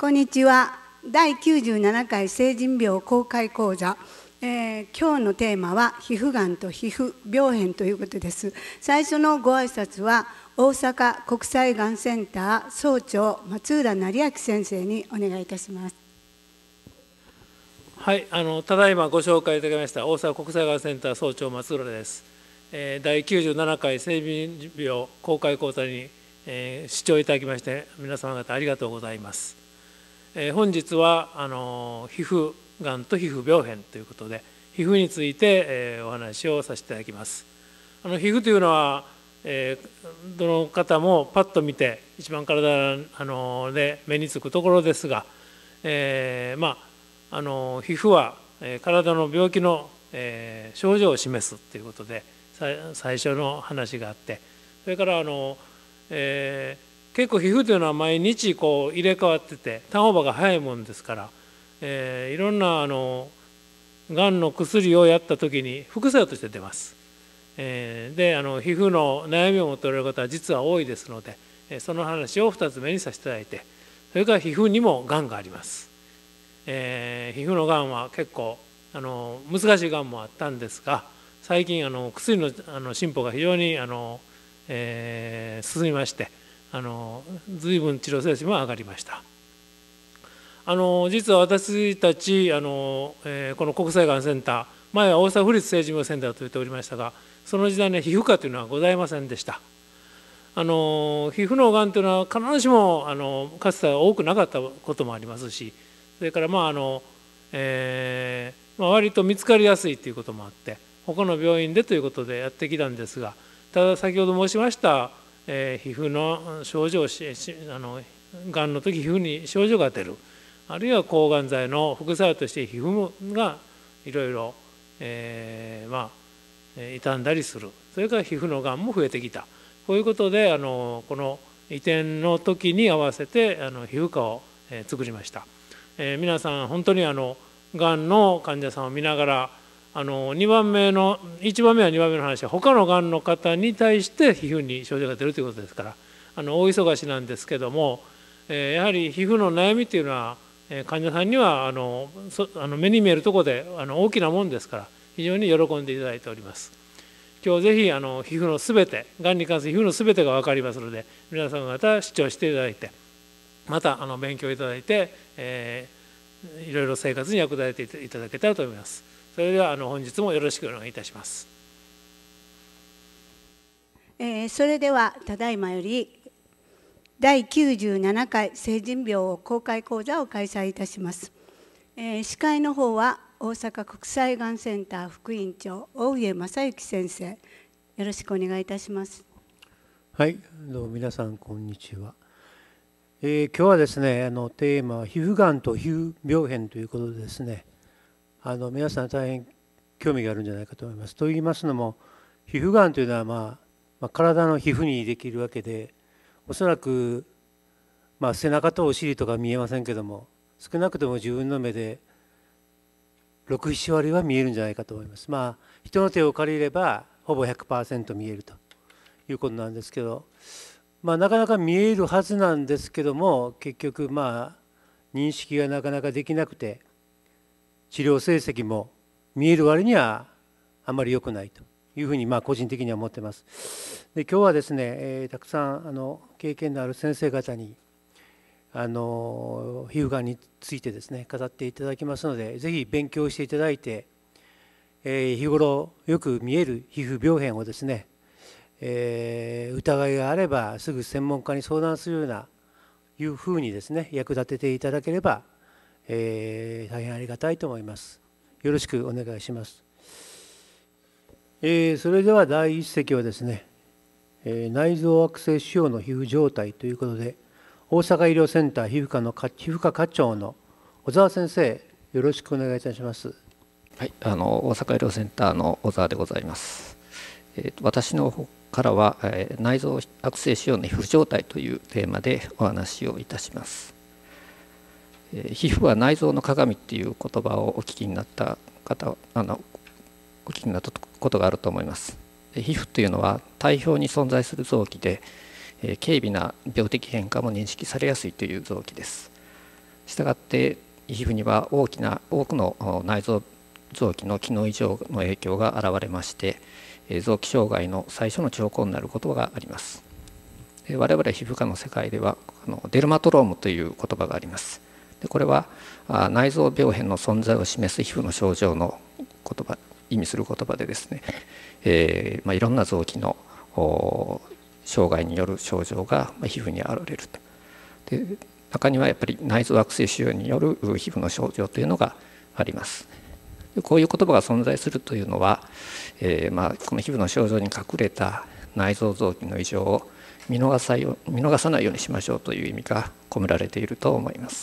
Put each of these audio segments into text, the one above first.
こんにちは。第97回成人病公開講座、今日のテーマは皮膚がんと皮膚病変ということです。最初のご挨拶は大阪国際がんセンター総長松浦成明先生にお願いいたします。 はい、ただいまご紹介いただきました大阪国際がんセンター総長松浦です。第97回成人病公開講座に、視聴いただきまして皆様方ありがとうございます。本日は皮膚がんと皮膚病変ということで皮膚について、お話をさせていただきます。皮膚というのは、どの方もパッと見て一番体で目につくところですが、皮膚は体の病気の症状を示すということで最初の話があって、それから結構皮膚というのは毎日こう入れ替わっててターンオーバーが早いもんですから、いろんながんの薬をやった時に副作用として出ます。で皮膚の悩みを持っておられる方は実は多いですので、その話を2つ目にさせていただいて、それから皮膚にもがんがあります。皮膚のがんは結構難しいがんもあったんですが、最近薬の進歩が非常に進みまして随分治療成績も上がりました。実は私たちこの国際がんセンター、前は大阪府立成人病センターと言っておりましたが、その時代に皮膚科というのはございませんでした。皮膚のがんというのは必ずしもかつては多くなかったこともありますし、それから割と見つかりやすいということもあって他の病院でということでやってきたんですが、ただ先ほど申しました皮膚の症状がんの時皮膚に症状が出る、あるいは抗がん剤の副作用として皮膚がいろいろ傷んだりする、それから皮膚のがんも増えてきた、こういうことでこの移転の時に合わせて皮膚科を作りました。皆さん本当にがんの患者さんを見ながら1番目は2番目の話は他のがんの方に対して皮膚に症状が出るということですから、大忙しなんですけども、やはり皮膚の悩みというのは患者さんには目に見えるところで大きなもんですから非常に喜んでいただいております。今日ぜひ皮膚のすべて、がんに関する皮膚のすべてが分かりますので、皆さん方視聴していただいて、また勉強いただいて、いろいろ生活に役立てていただけたらと思います。それでは本日もよろしくお願いいたします。 それではただいまより第97回成人病公開講座を開催いたします。司会の方は大阪国際がんセンター副院長大上正幸先生、よろしくお願いいたします。 はい、どうも皆さんこんにちは。今日はですねテーマは皮膚がんと皮膚病変ということでですね、皆さん大変興味があるんじゃないかと思います。と言いますのも皮膚がんというのは、体の皮膚にできるわけで、おそらく、背中とお尻とか見えませんけども、少なくとも自分の目で6、7割は見えるんじゃないかと思います。人の手を借りればほぼ 100% 見えるということなんですけど、なかなか見えるはずなんですけども、結局認識がなかなかできなくて治療成績も見える割にはあまり良くないというふうに個人的には思っています。で今日はですね、たくさん経験のある先生方に皮膚がんについてですね語っていただきますので、ぜひ勉強していただいて、日頃よく見える皮膚病変をですね、疑いがあればすぐ専門家に相談するようないうふうにですね役立てていただければ、大変ありがたいと思います。よろしくお願いします。それでは第一席はですね、内臓悪性腫瘍の皮膚状態ということで、大阪医療センター皮膚科課長の小沢先生、よろしくお願いいたします。 はい、大阪医療センターの小沢でございます。私の方からは、内臓悪性腫瘍の皮膚状態というテーマでお話をいたします。皮膚は内臓の鏡っていう言葉をお聞きになった方、お聞きになったことがあると思います。皮膚というのは体表に存在する臓器で、軽微な病的変化も認識されやすいという臓器です。 したがって皮膚には多くの内臓臓器の機能異常の影響が現れまして、臓器障害の最初の兆候になることがあります。我々皮膚科の世界ではデルマトロームという言葉があります。これは内臓病変の存在を示す皮膚の症状の意味する言葉でですね、いろんな臓器の障害による症状が皮膚に現れると。で、中にはやっぱり内臓悪性腫瘍による皮膚の症状というのがあります。こういう言葉が存在するというのは、この皮膚の症状に隠れた内臓臓器の異常を見逃さないようにしましょうという意味が込められていると思います。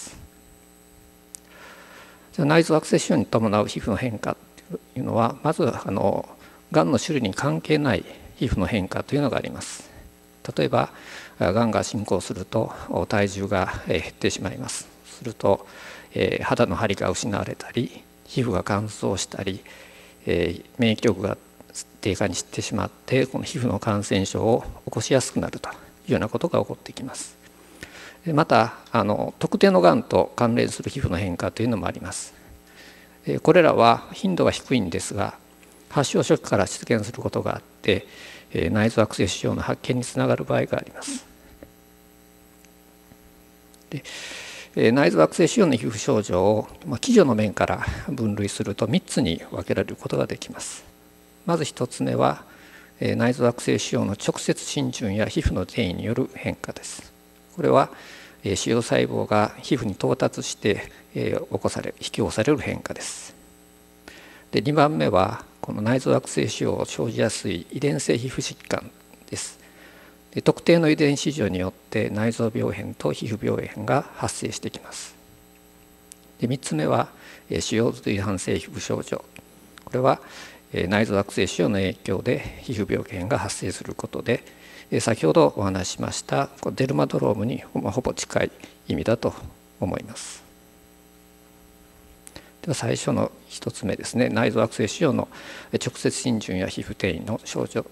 内臓悪性腫瘍に伴う皮膚の変化というのは、まずがんの種類に関係ない皮膚の変化というのがあります。例えばがんが進行すると体重が減ってしまいます。すると肌の張りが失われたり、皮膚が乾燥したり、免疫力が低下にしてしまって、この皮膚の感染症を起こしやすくなるというようなことが起こってきます。また特定のがんと関連する皮膚の変化というのもあります。これらは頻度は低いんですが、発症初期から出現することがあって、内臓悪性腫瘍の発見につながる場合があります。内臓悪性腫瘍の皮膚症状を基準の面から分類すると3つに分けられることができます。まず1つ目は内臓悪性腫瘍の直接浸潤や皮膚の転移による変化です。これは腫瘍細胞が皮膚に到達して引き起こされる変化です。で、2番目はこの内臓悪性腫瘍を生じやすい遺伝性皮膚疾患です。で、特定の遺伝子異常によって内臓病変と皮膚病変が発生してきます。で、3つ目は腫瘍随伴性皮膚症状。これは内臓悪性腫瘍の影響で皮膚病変が発生することで、先ほどお話ししましたデルマトロームにほぼ近い意味だと思います。では最初の1つ目ですね、内臓悪性腫瘍の直接浸潤や皮膚転移の症状を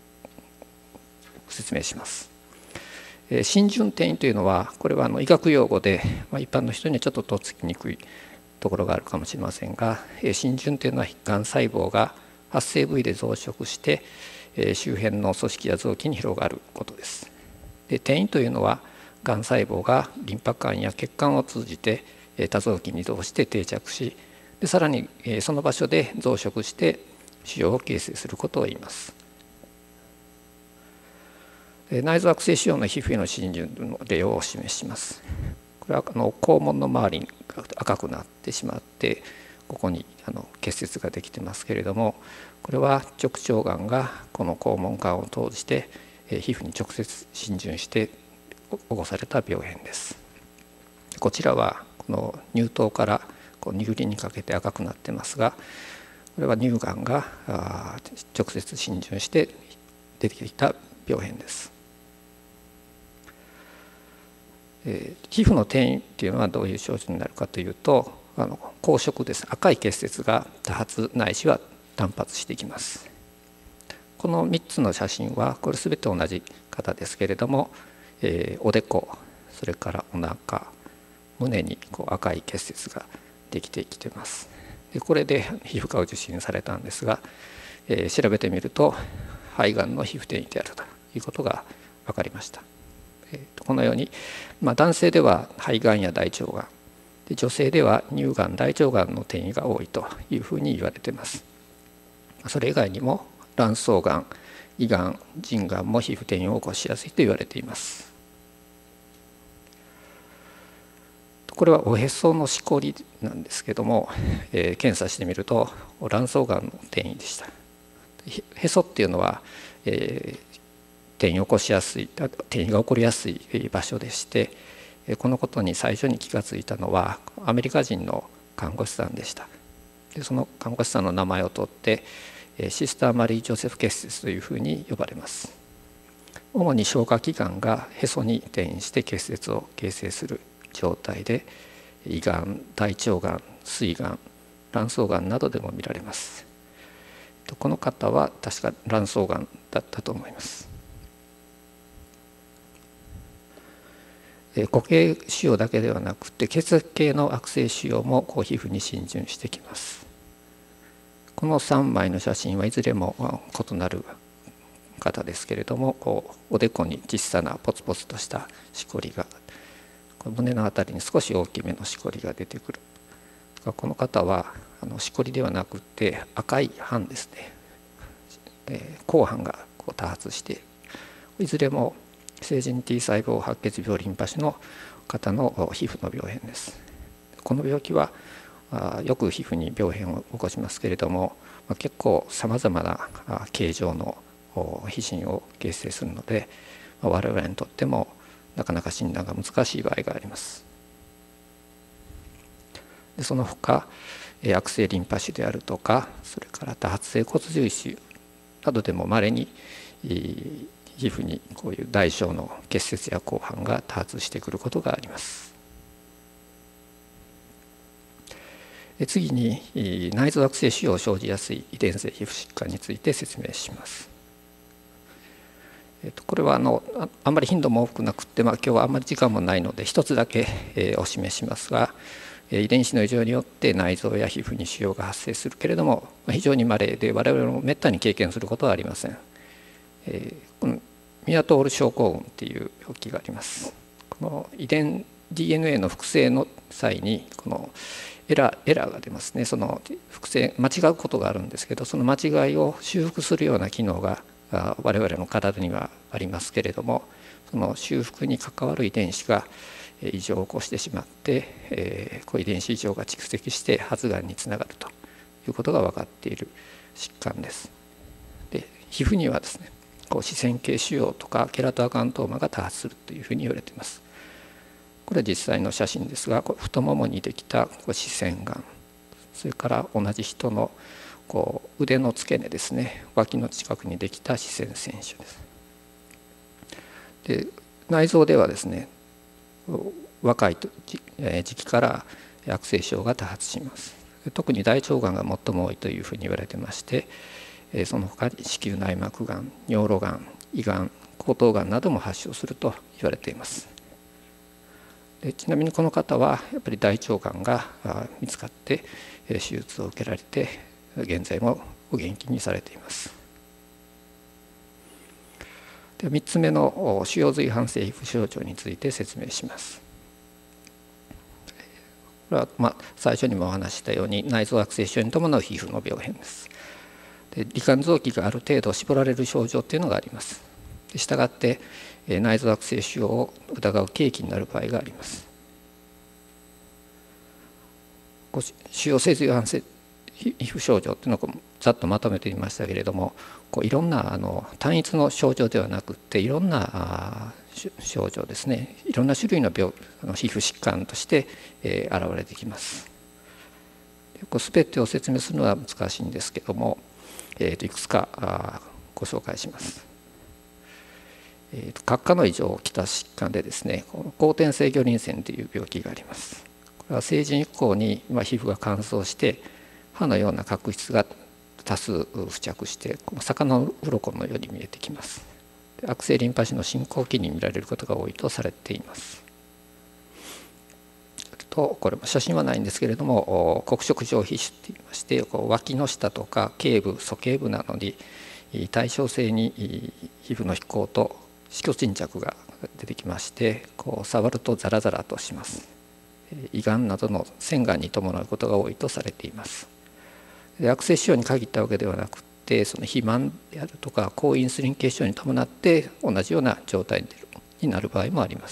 説明します。浸潤転移というのは、これは医学用語で、一般の人にはちょっととっつきにくいところがあるかもしれませんが、浸潤というのはがん細胞が発生部位で増殖して周辺の組織や臓器に広がることです。で、転移というのはがん細胞がリンパ管や血管を通じて他臓器に移動して定着し、でさらにその場所で増殖して腫瘍を形成することを言います。内臓悪性腫瘍の皮膚への浸潤の例をお示しします。これは肛門の周りが赤くなってしまって、ここに結節ができてますけれども、これは直腸がんがこの肛門管を通じて皮膚に直接浸潤して起こされた病変です。こちらはこの乳頭から乳輪にかけて赤くなってますが、これは乳がんが直接浸潤して出てきた病変です。皮膚の転移っていうのはどういう症状になるかというと、紅色です。赤い結節が多発ないしは単発していきます。この3つの写真はこれ全て同じ方ですけれども、おでこ、それからお腹、胸に赤い結節ができてきてます。で、これで皮膚科を受診されたんですが、調べてみると肺がんの皮膚転移であるということが分かりました。このように、男性では肺がんや大腸がんで、女性では乳がん、大腸がんの転移が多いというふうに言われています。それ以外にも卵巣がん、胃がん、腎がんも皮膚転移を起こしやすいと言われています。これはおへそのしこりなんですけども、検査してみると卵巣がんの転移でした。へそっていうのは、転移が起こりやすい場所でして、このことに最初に気がついたのはアメリカ人の看護師さんでした。で、その看護師さんの名前を取ってシスター・マリー・ジョセフ結節というふうに呼ばれます。主に消化器官がへそに転移して結節を形成する状態で、胃がん、大腸がん、膵がん、卵巣がんなどでも見られます。この方は確か卵巣がんだったと思います。 固形腫瘍だけではなくて血液系の悪性腫瘍も皮膚に浸潤してきます。この3枚の写真はいずれも異なる方ですけれども、おでこに小さなポツポツとしたしこりが、胸のあたりに少し大きめのしこりが出てくる。この方はしこりではなくて赤い斑ですね、紅斑が多発して、いずれも成人 T 細胞白血病リンパ腫の方の皮膚の病変です。この病気はよく皮膚に病変を起こしますけれども、結構さまざまな形状の皮疹を形成するので、我々にとってもなかなか診断が難しい場合があります。でその他悪性リンパ腫であるとか、それから多発性骨髄腫などでもまれに皮膚にこういう大小の結節や紅斑が多発してくることがあります。次に内臓悪性腫瘍を生じやすい遺伝性皮膚疾患について説明します。これはあんまり頻度も多くなくて、今日はあんまり時間もないので一つだけお示ししますが、遺伝子の異常によって内臓や皮膚に腫瘍が発生するけれども、非常に稀で我々もめったに経験することはありません。このミアトール症候群っていう病気があります。この遺伝 DNA の複製の際にこのエラーが出ますね。その複製間違うことがあるんですけど、その間違いを修復するような機能が我々の体にはありますけれども、その修復に関わる遺伝子が異常を起こしてしまって、遺伝子異常が蓄積して発がんにつながるということが分かっている疾患です。で皮膚にはですね、視線系腫瘍とかケラトアカントーマが多発するというふうに言われています。これは実際の写真ですが、太ももにできた視線がん、それから同じ人の腕の付け根ですね、脇の近くにできた視線腺腫です。で内臓ではですね、若い時期から悪性腫瘍が多発します。特に大腸がんが最も多いというふうに言われてまして、その他に子宮内膜がん、尿路がん、胃がん、喉頭がんなども発症すると言われています。でちなみにこの方はやっぱり大腸がんが見つかって手術を受けられて、現在もお元気にされています。で3つ目の腫瘍髄反性皮膚症状について説明します。これは最初にもお話ししたように内臓悪性腫瘍に伴う皮膚の病変です。で罹患臓器がある程度絞られる症状というのがあります。したがって内臓悪性腫瘍を疑う契機になる場合があります。腫瘍性髄反性皮膚症状というのをざっとまとめてみましたけれども、いろんな単一の症状ではなくて、いろんな症状ですね、いろんな種類の皮膚疾患として現れてきます。全てを説明するのは難しいんですけども、いくつかご紹介します。角化の異常をきた疾患でですね、後天性魚鱗腺という病気があります。これは成人以降に皮膚が乾燥して歯のような角質が多数付着して魚の鱗のように見えてきます。悪性リンパ腫の進行期に見られることが多いとされています。これも写真はないんですけれども、黒色上皮腫といいまして、脇の下とか頸部鼠径部などに対称性に皮膚の飛行と色素沈着が出てきまして、触るとザラザラとします。胃がんなどの腺がんに伴うことが多いとされています。で悪性腫瘍に限ったわけではなくて、その肥満であるとか高インスリン系腫瘍に伴って同じような状態になる場合もあります。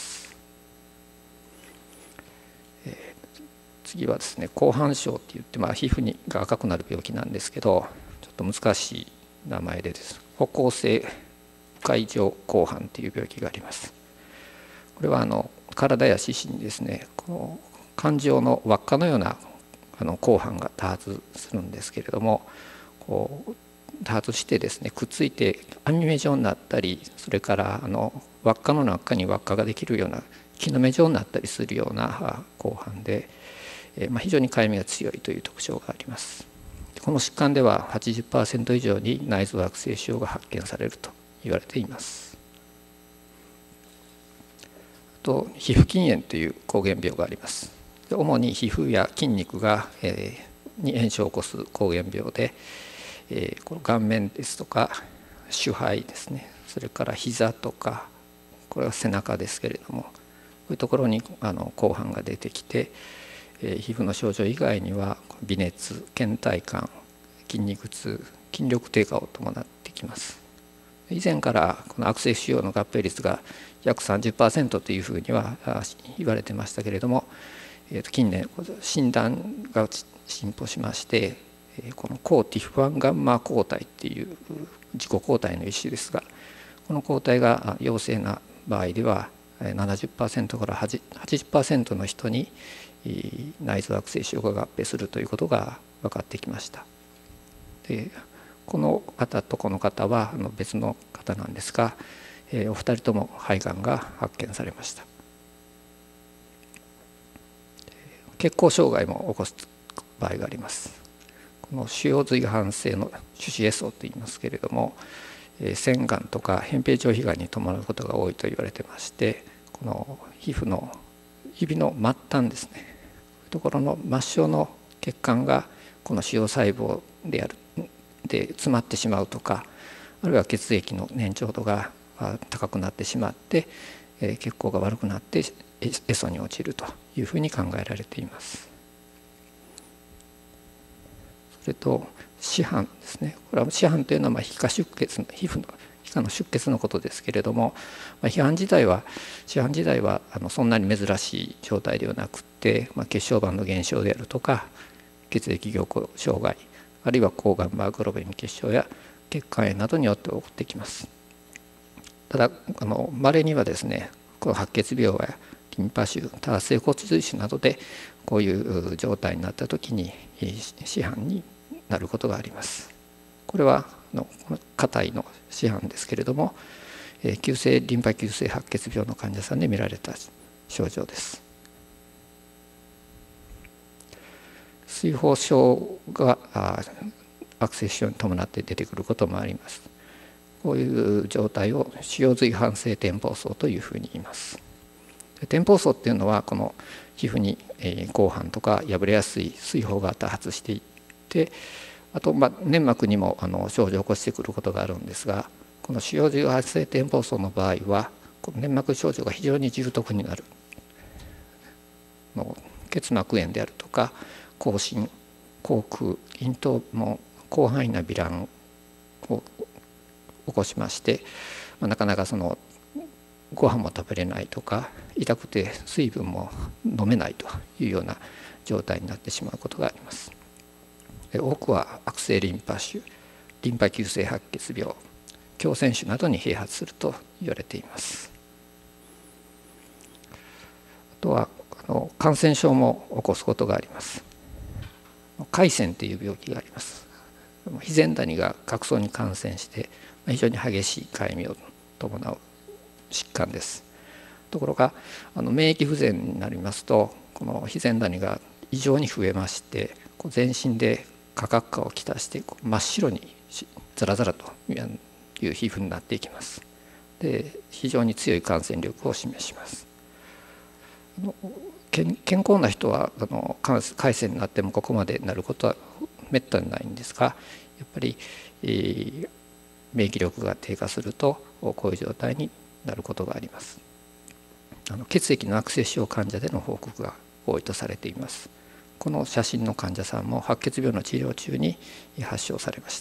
次はですね、紅斑症っていって、皮膚が赤くなる病気なんですけど、ちょっと難しい名前でです。歩行性不快状紅斑という病気があります。これは体や四肢にですね、感情の輪っかのような紅斑が多発するんですけれども、多発してですね、くっついて網目状になったり、それから輪っかの中に輪っかができるような木の芽状になったりするような紅斑で、非常にかゆみが強いという特徴があります。この疾患では 80% 以上に内臓悪性腫瘍が発見されると言われています。 と皮膚筋炎という膠原病があります。主に皮膚や筋肉が、に炎症を起こす膠原病で、この顔面ですとか手背ですね、それから膝とか、これは背中ですけれども、こういうところに紅斑が出てきて、皮膚の症状以外には微熱、倦怠感、筋肉痛、筋力低下を伴ってきます。以前からこの悪性腫瘍の合併率が約 30% というふうには言われてましたけれども、近年診断が進歩しまして、この抗ティフ1ガンマ抗体っていう自己抗体の一種ですが、この抗体が陽性な場合では 70% から 80% の人に内臓悪性腫瘍が合併するということが分かってきました。でこの方とこの方は別の方なんですが、お二人とも肺がんが発見されました。血行障害も起こす場合があります。この腫瘍髄反性の手指壊瘡といいますけれども、腺がんとか扁平上皮がんに伴うことが多いと言われてまして、この皮膚の指の末端ですね、ところの末梢の血管がこの腫瘍細胞で詰まってしまうとか、あるいは血液の粘稠度が高くなってしまって、血行が悪くなって壊疽に陥るというふうに考えられています。それと死斑ですね。これは死斑というのは皮下出血の皮膚の皮下の出血のことですけれども、死斑自体はそんなに珍しい状態ではなくて、血小板の減少であるとか血液凝固障害、あるいは抗がんマーグロビン結晶や血管炎などによって起こってきます。ただ稀にはですね、この白血病やリンパ腫、多発性骨髄腫などでこういう状態になった時に死斑になることがあります。これは硬いの死斑ですけれども、急性リンパ急性白血病の患者さんで見られた症状です。水疱症が悪性腫瘍に伴って出てくることもあります。こういう状態を腫瘍髄反性転疱瘡というふうに言います。転疱瘡っていうのはこの皮膚に紅斑とか破れやすい水疱が多発していって、あと粘膜にも症状を起こしてくることがあるんですが、この腫瘍髄反性転疱瘡の場合はこの粘膜症状が非常に重篤になる。結膜炎であるとか口唇、口腔、咽頭も広範囲な糜爛を起こしまして、なかなかご飯も食べれないとか、痛くて水分も飲めないというような状態になってしまうことがあります。多くは悪性リンパ腫、リンパ急性白血病、胸腺腫などに併発すると言われています。あとは感染症も起こすことがあります。海癬という病気があります。ヒゼンダニが角層に感染して非常に激しいかゆみを伴う疾患です。ところが免疫不全になりますと、このヒゼンダニが異常に増えまして、全身で花角化をきたして真っ白にザラザラという皮膚になっていきます。で、非常に強い感染力を示します。健康な人は海癬になってもここまでなることはめったにないんですが、やっぱり免疫力が低下するとこういう状態になることがあります。血液の悪性腫瘍患者での報告が多いとされています。この写真の患者さんも白血病の治療中に発症されました。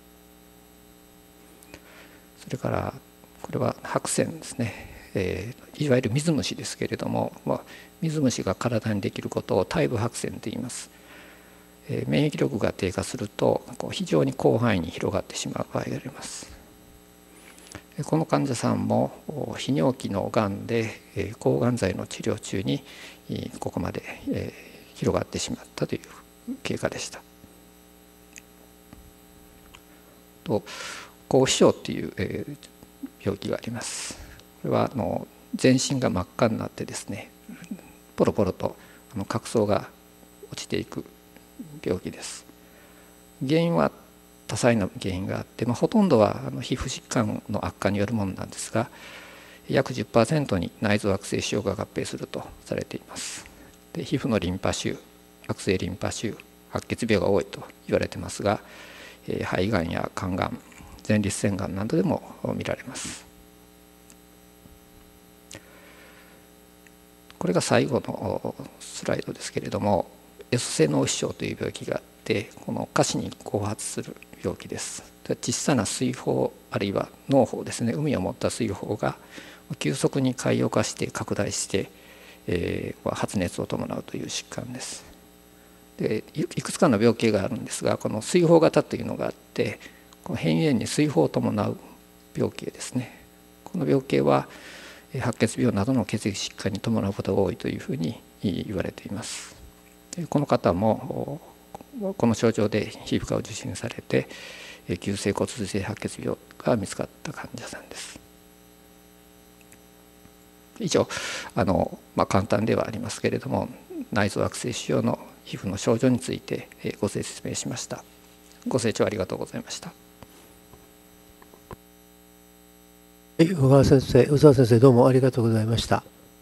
それからこれは白癬ですね。いわゆる水虫ですけれども、水虫が体にできることを胎部白癬と言います。免疫力が低下すると非常に広範囲に広がってしまう場合があります。この患者さんも泌尿器のがんで抗がん剤の治療中にここまで広がってしまったという経過でした。と後遺症という病気があります。これは全身が真っ赤になってですね、ポロポロと角層が落ちていく病気です。原因は多彩な原因があって、ほとんどは皮膚疾患の悪化によるものなんですが、 約 10% に内臓悪性腫瘍が合併するとされています。で皮膚のリンパ腫、悪性リンパ腫、白血病が多いと言われてますが、肺がんや肝がん、前立腺がんなどでも見られます。これが最後のスライドですけれども、エソ性脳腫瘍という病気があって、この下肢に後発する病気です。小さな水泡あるいは嚢胞ですね、海を持った水泡が急速に潰瘍化して拡大して、発熱を伴うという疾患です。でいくつかの病気があるんですが、この水泡型というのがあって、この辺縁に水泡を伴う病気ですね。この病気は白血病などの血液疾患に伴うことが多いというふうに言われています。この方もこの症状で皮膚科を受診されて、急性骨髄性白血病が見つかった患者さんです。以上簡単ではありますけれども、内臓悪性腫瘍の皮膚の症状についてご説明しました。ご清聴ありがとうございました。 小沢先生、どうもありがとうございました。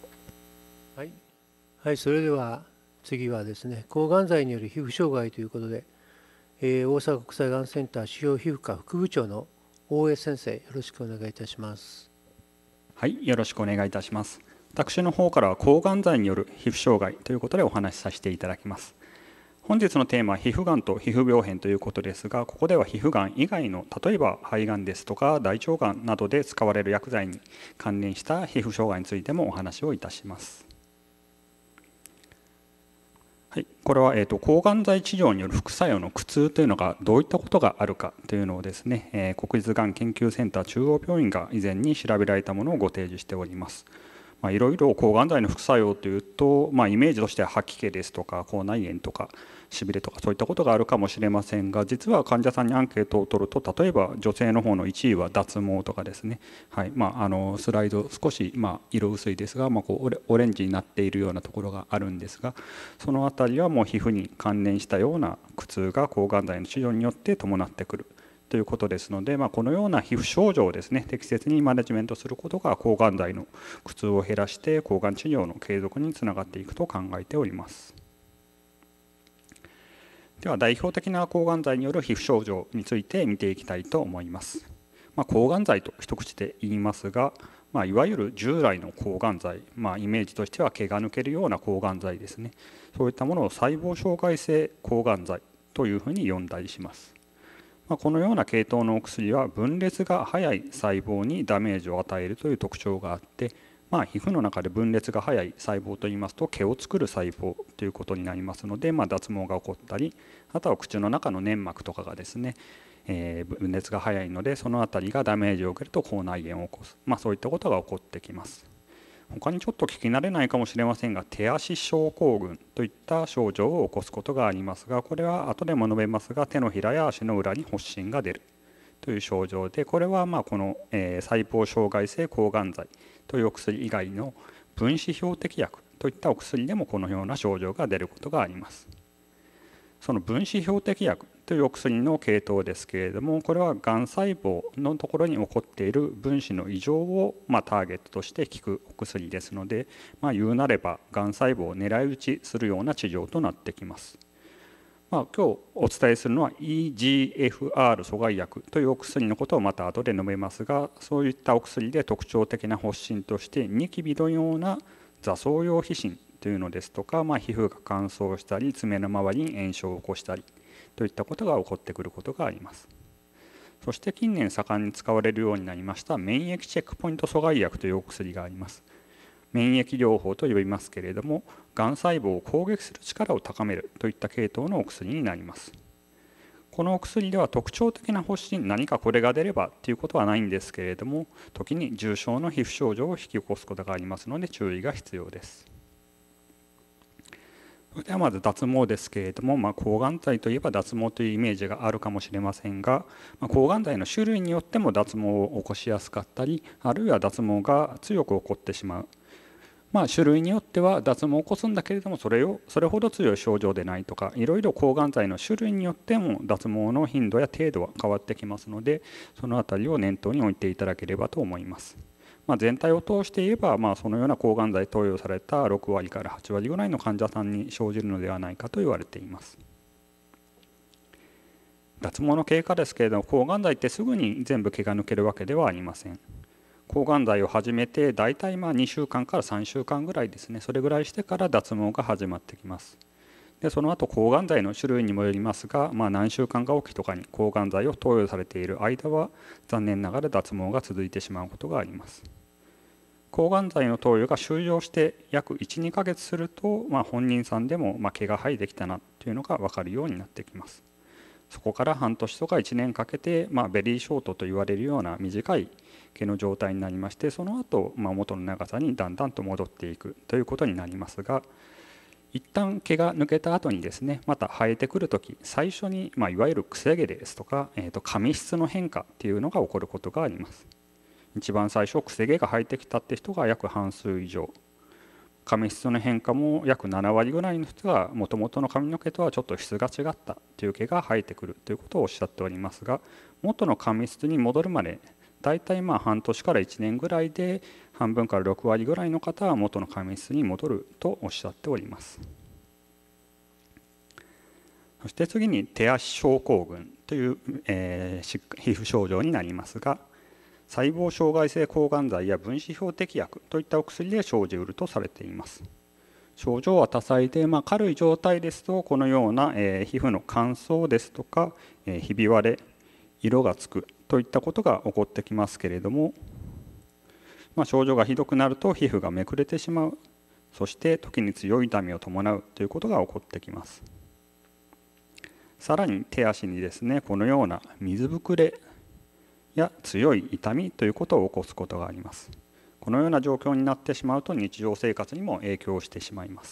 はい、それでは次はですね、抗がん剤による皮膚障害ということで、大阪国際がんセンター腫瘍皮膚科副部長の大江先生、よろしくお願いいたします。 はい、よろしくお願いいたします。私の方からは抗がん剤による皮膚障害ということでお話しさせていただきます。本日のテーマは皮膚がんと皮膚病変ということですが、ここでは皮膚がん以外の例えば肺がんですとか大腸がんなどで使われる薬剤に関連した皮膚障害についてもお話をいたします。はい、これは抗がん剤治療による副作用の苦痛というのがどういったことがあるかというのをですね、国立がん研究センター中央病院が以前に調べられたものをご提示しております。いろいろ抗がん剤の副作用というと、イメージとしては吐き気ですとか口内炎とかしびれとかそういったことがあるかもしれませんが、実は患者さんにアンケートを取ると、例えば女性の方の1位は脱毛とかですね、はい、スライド少し色薄いですが、オレンジになっているようなところがあるんですが、その辺りはもう皮膚に関連したような苦痛が抗がん剤の治療によって伴ってくるということですので、このような皮膚症状をですね、適切にマネジメントすることが抗がん剤の苦痛を減らして抗がん治療の継続につながっていくと考えております。では代表的な抗がん剤による皮膚症状について見ていきたいと思います。抗がん剤と一口で言いますが、いわゆる従来の抗がん剤、イメージとしては毛が抜けるような抗がん剤ですね、そういったものを細胞障害性抗がん剤というふうに呼んだりします。このような系統のお薬は分裂が早い細胞にダメージを与えるという特徴があって、皮膚の中で分裂が早い細胞といいますと毛を作る細胞ということになりますので、脱毛が起こったり、あとは口の中の粘膜とかがですね、分裂が早いのでその辺りがダメージを受けると口内炎を起こす、そういったことが起こってきます。他にちょっと聞き慣れないかもしれませんが、手足症候群といった症状を起こすことがありますが、これは後でも述べますが、手のひらや足の裏に発疹が出るという症状で、これはこの細胞障害性抗がん剤というお薬以外の分子標的薬といったお薬でもこのような症状が出ることがあります。その分子標的薬というお薬の系統ですけれども、これはがん細胞のところに起こっている分子の異常をターゲットとして効くお薬ですので、言うなればがん細胞を狙い撃ちするような治療となってきます。今日お伝えするのは EGFR 阻害薬というお薬のことをまた後で述べますが、そういったお薬で特徴的な発疹としてニキビのような挫創様皮疹というのですとか、皮膚が乾燥したり爪の周りに炎症を起こしたりといったことが起こってくることがあります。そして近年盛んに使われるようになりました免疫チェックポイント阻害薬というお薬があります。免疫療法と呼びますけれども、がん細胞を攻撃する力を高めるといった系統のお薬になります。このお薬では特徴的な発疹、何かこれが出ればということはないんですけれども、時に重症の皮膚症状を引き起こすことがありますので注意が必要です。それではまず脱毛ですけれども、抗がん剤といえば脱毛というイメージがあるかもしれませんが、抗がん剤の種類によっても脱毛を起こしやすかったり、あるいは脱毛が強く起こってしまう、種類によっては脱毛を起こすんだけれどもそれほど強い症状でないとか、いろいろ抗がん剤の種類によっても脱毛の頻度や程度は変わってきますので、そのあたりを念頭に置いていただければと思います。 全体を通して言えば、そのような抗がん剤投与された6割から8割ぐらいの患者さんに生じるのではないかと言われています。脱毛の経過ですけれども、抗がん剤ってすぐに全部毛が抜けるわけではありません。抗がん剤を始めて大体2週間から3週間ぐらいですね、それぐらいしてから脱毛が始まってきます。でその後抗がん剤の種類にもよりますが、何週間かおきとかに抗がん剤を投与されている間は残念ながら脱毛が続いてしまうことがあります。抗がん剤の投与が終了して約 1,2 ヶ月すると、本人さんでも毛が生えてきたなというのが分かるようになってきます。そこから半年とか1年かけて、ベリーショートと言われるような短い毛の状態になりまして、その後、元の長さにだんだんと戻っていくということになりますが、一旦毛が抜けた後にですね、また生えてくるとき、最初に、いわゆるくせ毛ですとか、髪質の変化っていうのが起こることがあります。一番最初くせ毛が生えてきたって人が約半数以上、髪質の変化も約7割ぐらいの人がもともとの髪の毛とはちょっと質が違ったという毛が生えてくるということをおっしゃっておりますが、元の髪質に戻るまでだいたい半年から1年ぐらいで半分から6割ぐらいの方は元の髪質に戻るとおっしゃっております。そして次に手足症候群という、皮膚症状になりますが、細胞障害性抗がん剤や分子標的薬といったお薬で生じうるとされています。症状は多彩で、軽い状態ですとこのような、皮膚の乾燥ですとか、ひび割れ、色がつくといったことが起こってきますけれども、症状がひどくなると皮膚がめくれてしまう、そして時に強い痛みを伴うということが起こってきます。さらに手足にですね、このような水ぶくれや強い痛みということを起こすことがあります。このような状況になってしまうと日常生活にも影響してしまいます。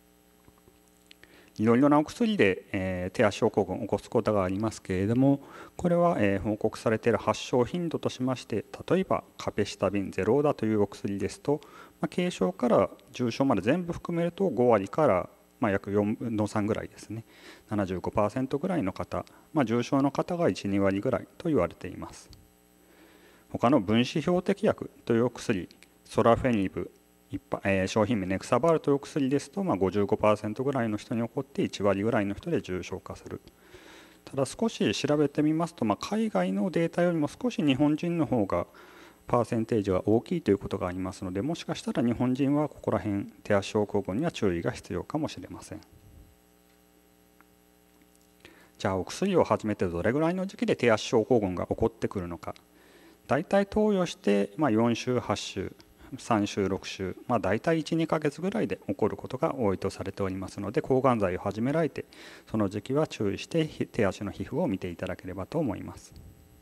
いろいろなお薬で、手足症候群を起こすことがありますけれども、これは、報告されている発症頻度としまして、例えばカペシタビンゼローダというお薬ですと、軽症から重症まで全部含めると5割から約4分の3ぐらいですね、75% ぐらいの方、重症の方が 1,2 割ぐらいと言われています。他の分子標的薬というお薬、ソラフェニブ、商品名ネクサバールというお薬ですと、55% ぐらいの人に起こって1割ぐらいの人で重症化する。ただ少し調べてみますと、海外のデータよりも少し日本人の方がパーセンテージが大きいということがありますので、もしかしたら日本人はここら辺手足症候群には注意が必要かもしれません。じゃあお薬を始めてどれぐらいの時期で手足症候群が起こってくるのか。だいたい投与して4週8週3週6週、だいたい 1,2 ヶ月ぐらいで起こることが多いとされておりますので、抗がん剤を始められてその時期は注意して手足の皮膚を見ていただければと思います。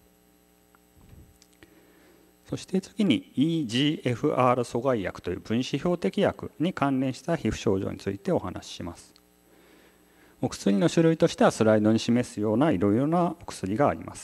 そして次に EGFR 阻害薬という分子標的薬に関連した皮膚症状についてお話しします。お薬の種類としてはスライドに示すようないろいろなお薬があります。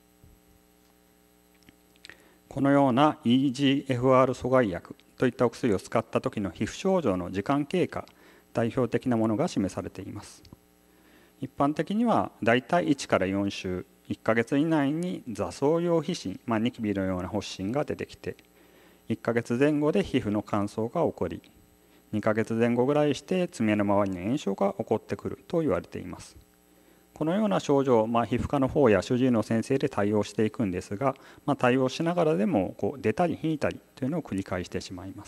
このような EGFR 阻害薬といったお薬を使った時の皮膚症状の時間経過、代表的なものが示されています。一般的にはだいたい1から4週、1ヶ月以内に挫創様皮疹、ニキビのような発疹が出てきて、1ヶ月前後で皮膚の乾燥が起こり、2ヶ月前後ぐらいして爪の周りの炎症が起こってくると言われています。このような症状、皮膚科の方や主治医の先生で対応していくんですが、対応しながらでも出たり引いたりというのを繰り返してしまいます。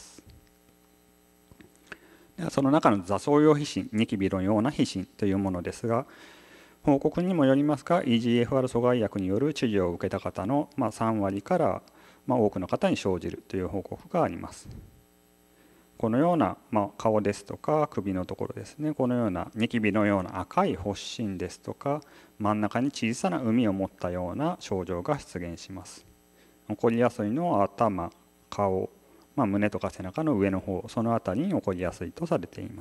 ではその中の挫創様皮疹、ニキビのような皮疹というものですが、報告にもよりますが EGFR 阻害薬による治療を受けた方の3割から多くの方に生じるという報告があります。このような、顔ですとか首のところですね、このようなニキビのような赤い発疹ですとか、真ん中に小さな膿を持ったような症状が出現します。起こりやすいのは頭、顔、胸とか背中の上の方、その辺りに起こりやすいとされています。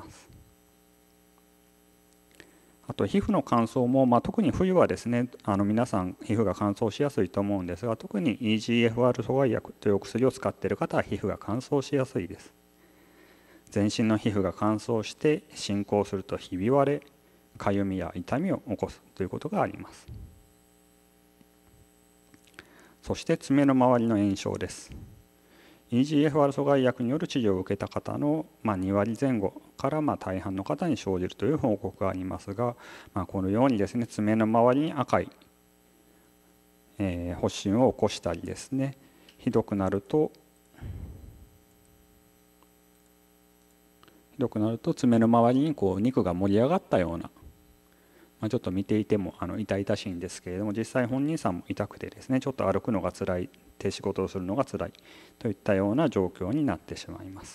あと皮膚の乾燥も、特に冬はですね、皆さん皮膚が乾燥しやすいと思うんですが、特に EGFR 阻害薬というお薬を使っている方は皮膚が乾燥しやすいです。全身の皮膚が乾燥して進行するとひび割れ、かゆみや痛みを起こすということがあります。そして爪の周りの炎症です。 EGFR 阻害薬による治療を受けた方の2割前後から大半の方に生じるという報告がありますが、このようにですね、爪の周りに赤い発疹を起こしたりですね、ひどくなると爪の周りに肉が盛り上がったような、ちょっと見ていても痛々しいんですけれども、実際本人さんも痛くてですね、ちょっと歩くのがつらい、手仕事をするのがつらいといったような状況になってしまいます。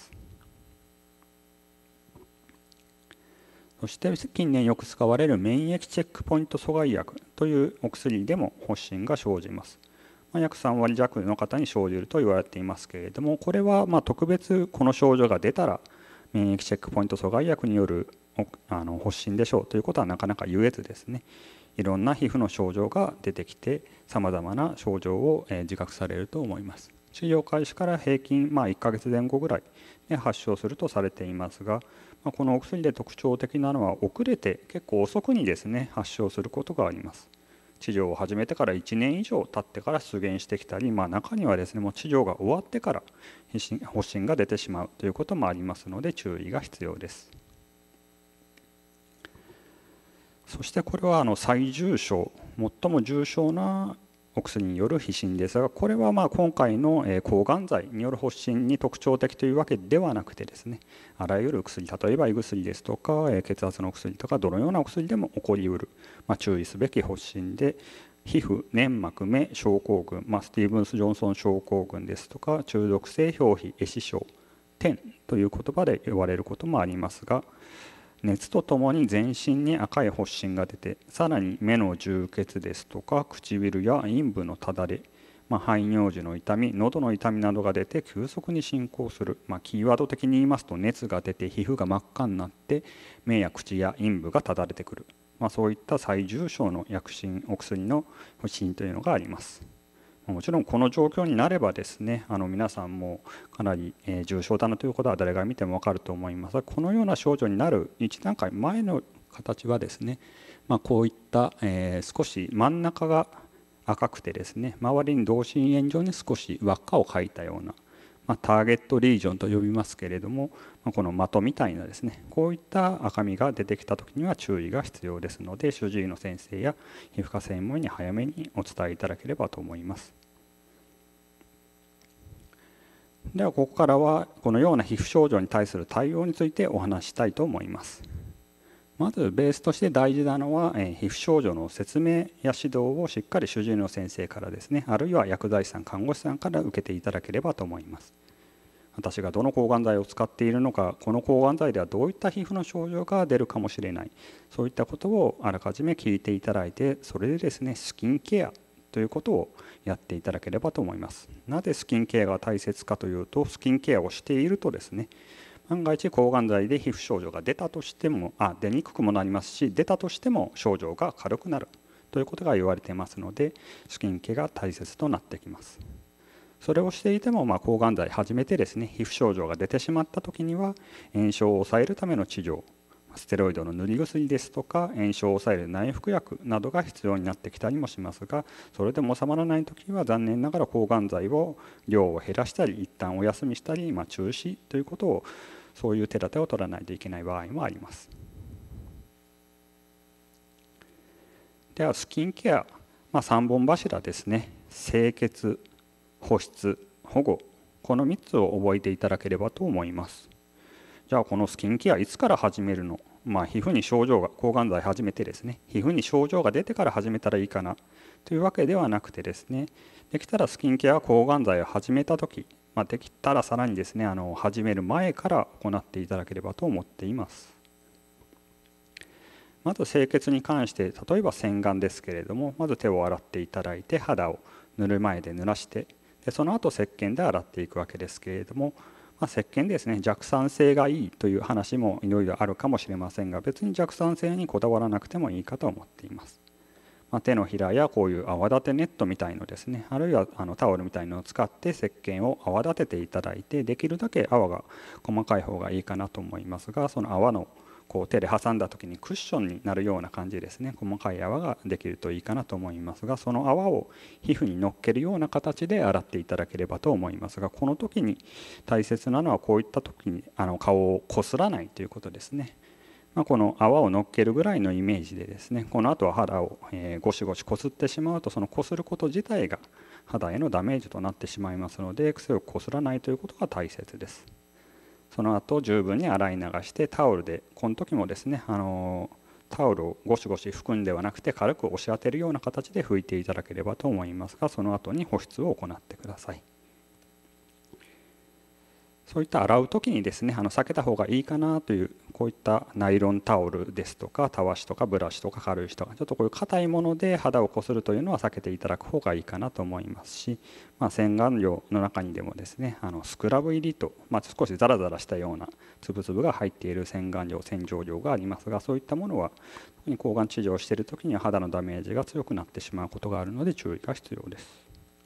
そして近年よく使われる免疫チェックポイント阻害薬というお薬でも発疹が生じます。約3割弱の方に生じると言われていますけれども、これは特別この症状が出たら免疫チェックポイント阻害薬による発疹でしょうということはなかなか言えずですね、いろんな皮膚の症状が出てきてさまざまな症状を自覚されると思います。治療開始から平均1ヶ月前後ぐらいで発症するとされていますが、このお薬で特徴的なのは遅れて結構遅くにですね発症することがあります。治療を始めてから1年以上経ってから出現してきたり、中にはですねもう治療が終わってから発疹が出てしまうということもありますので注意が必要です。そしてこれは最重症、最も重症なお薬による皮疹ですが、これは今回の抗がん剤による発疹に特徴的というわけではなくてですね、あらゆる薬、例えば胃薬ですとか血圧の薬とかどのようなお薬でも起こりうる、注意すべき発疹で、皮膚、粘膜、目症候群、スティーブンス・ジョンソン症候群ですとか中毒性表皮壊死症、点という言葉で呼ばれることもありますが、熱とともに全身に赤い発疹が出て、さらに目の充血ですとか唇や陰部のただれ、排尿時の痛み、喉の痛みなどが出て急速に進行する、キーワード的に言いますと熱が出て皮膚が真っ赤になって目や口や陰部がただれてくる、そういった最重症の薬疹、お薬の発疹というのがあります。もちろんこの状況になればですね、皆さんもかなり重症だなということは誰が見ても分かると思いますが、このような症状になる1段階前の形はですね、こういった少し真ん中が赤くてですね、周りに同心円状に少し輪っかを描いたような、ターゲットリージョンと呼びますけれども、この的みたいなですね、こういった赤みが出てきた時には注意が必要ですので、主治医の先生や皮膚科専門医に早めにお伝えいただければと思います。ではここからはこのような皮膚症状に対する対応についてお話したいと思います。まずベースとして大事なのは皮膚症状の説明や指導をしっかり主治医の先生からですね、あるいは薬剤師さん、看護師さんから受けていただければと思います。私がどの抗がん剤を使っているのか、この抗がん剤ではどういった皮膚の症状が出るかもしれない、そういったことをあらかじめ聞いていただいて、それでですねスキンケアということをやっていただければと思います。なぜスキンケアが大切かというと、スキンケアをしているとですね、万が一抗がん剤で皮膚症状が出たとしても出にくくもなりますし、出たとしても症状が軽くなるということが言われていますので、スキンケアが大切となってきます。それをしていても抗がん剤始めてですね、皮膚症状が出てしまった時には炎症を抑えるための治療、ステロイドの塗り薬ですとか炎症を抑える内服薬などが必要になってきたりもしますが、それでも収まらない時は残念ながら抗がん剤を量を減らしたり一旦お休みしたり、中止ということを、そういう手立てを取らないといけない場合もあります。ではスキンケア、3本柱ですね。清潔、保湿、保護、この3つを覚えていただければと思います。じゃあこのスキンケアいつから始めるの、皮膚に症状が、抗がん剤始めてですね、皮膚に症状が出てから始めたらいいかなというわけではなくてですね、できたらスキンケア抗がん剤を始めた時、できたらさらにですね、始める前から行っていただければと思っています。まず清潔に関して、例えば洗顔ですけれども、まず手を洗っていただいて、肌を塗る前で濡らして、でその後石鹸で洗っていくわけですけれども、石鹸ですね、弱酸性がいいという話もいろいろあるかもしれませんが、別に弱酸性にこだわらなくてもいいかと思っています。手のひらやこういう泡立てネットみたいのですね、あるいはタオルみたいのを使って石鹸を泡立てていただいて、できるだけ泡が細かい方がいいかなと思いますが、その泡のこう手で挟んだ時にクッションになるような感じですね、細かい泡ができるといいかなと思いますが、その泡を皮膚に乗っけるような形で洗っていただければと思いますが、この時に大切なのはこういった時に顔をこすらないということですね。この泡を乗っけるぐらいのイメージでですね、この後は肌をゴシゴシこすってしまうと、そのこすること自体が肌へのダメージとなってしまいますので、強くこすらないということが大切です。その後十分に洗い流してタオルで、この時もですねタオルをゴシゴシ拭くんではなくて軽く押し当てるような形で拭いていただければと思いますが、その後に保湿を行ってください。そういった洗う時にですね避けた方がいいかなという、こういったナイロンタオルですとかたわしとかブラシとか軽石とか、ちょっとこういう硬いもので肌をこするというのは避けていただく方がいいかなと思いますし、洗顔料の中にでもですねスクラブ入りと、少しザラザラしたような粒々が入っている洗顔料洗浄料がありますが、そういったものは特に抗がん治療をしている時には肌のダメージが強くなってしまうことがあるので注意が必要です。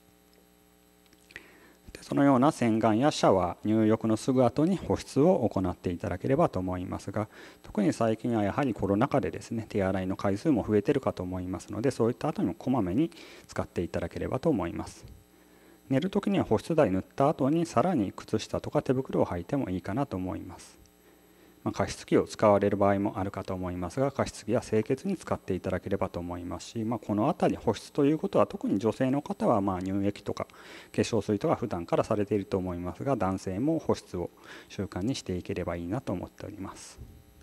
そのような洗顔やシャワー、入浴のすぐ後に保湿を行っていただければと思いますが、特に最近はやはりコロナ禍でですね手洗いの回数も増えているかと思いますので、そういった後にもこまめに使っていただければと思います。寝る時には保湿剤塗った後にさらに靴下とか手袋を履いてもいいかなと思います。加湿器を使われる場合もあるかと思いますが、加湿器は清潔に使っていただければと思いますし、この辺り保湿ということは特に女性の方は乳液とか化粧水とか普段からされていると思いますが、男性も保湿を習慣にしていければいいなと思っております。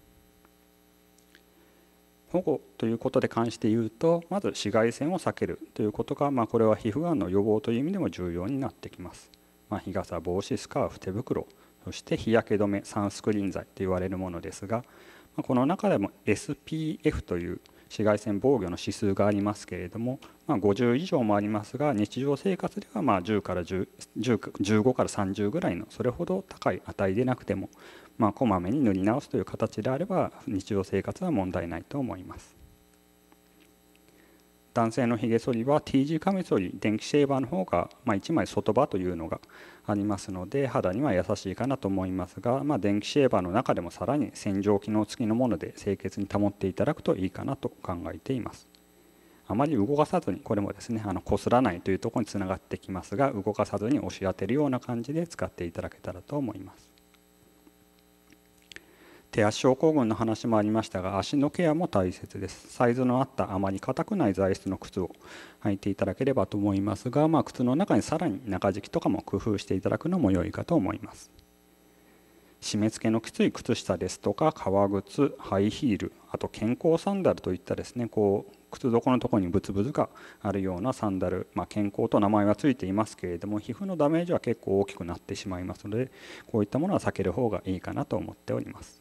保護ということで関して言うと、まず紫外線を避けるということが、これは皮膚がんの予防という意味でも重要になってきます。日傘、帽子、スカーフ、手袋、そして日焼け止め、サンスクリーン剤と言われるものですが、この中でも SPF という紫外線防御の指数がありますけれども、50以上もありますが、日常生活では10から15から30ぐらいのそれほど高い値でなくても、こまめに塗り直すという形であれば日常生活は問題ないと思います。男性のひげ剃りは T 字カミソリ、電気シェーバーの方が1枚外刃というのがありますので肌には優しいかなと思いますが、電気シェーバーの中でもさらに洗浄機能付きのもので清潔に保っていただくといいかなと考えています。あまり動かさずに、これもですねこすらないというところにつながってきますが、動かさずに押し当てるような感じで使っていただけたらと思います。手足症候群の話もありましたが、足のケアも大切です。サイズの合ったあまり硬くない材質の靴を履いていただければと思いますが、靴の中にさらに中敷きとかも工夫していただくのも良いかと思います。締め付けのきつい靴下ですとか革靴、ハイヒール、あと健康サンダルといったですね靴底のところにブツブツがあるようなサンダル、健康と名前はついていますけれども、皮膚のダメージは結構大きくなってしまいますので、こういったものは避ける方がいいかなと思っております。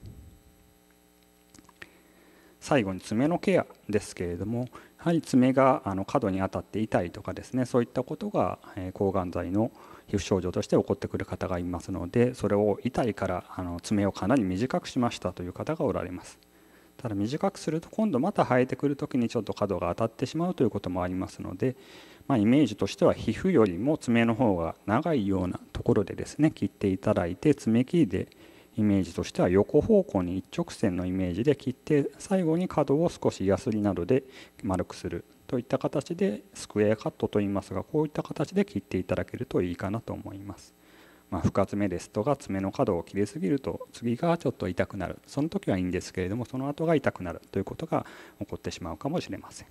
最後に爪のケアですけれども、やはり爪が角に当たって痛いとかですね、そういったことが抗がん剤の皮膚症状として起こってくる方がいますので、それを痛いから爪をかなり短くしましたという方がおられます。ただ短くすると今度また生えてくる時にちょっと角が当たってしまうということもありますので、イメージとしては皮膚よりも爪の方が長いようなところでですね切っていただいて、爪切りでイメージとしては横方向に一直線のイメージで切って、最後に角を少しヤスリなどで丸くするといった形でスクエアカットといいますが、こういった形で切っていただけるといいかなと思います。深爪ですとか爪の角を切りすぎると次がちょっと痛くなる、その時はいいんですけれども、その後が痛くなるということが起こってしまうかもしれません。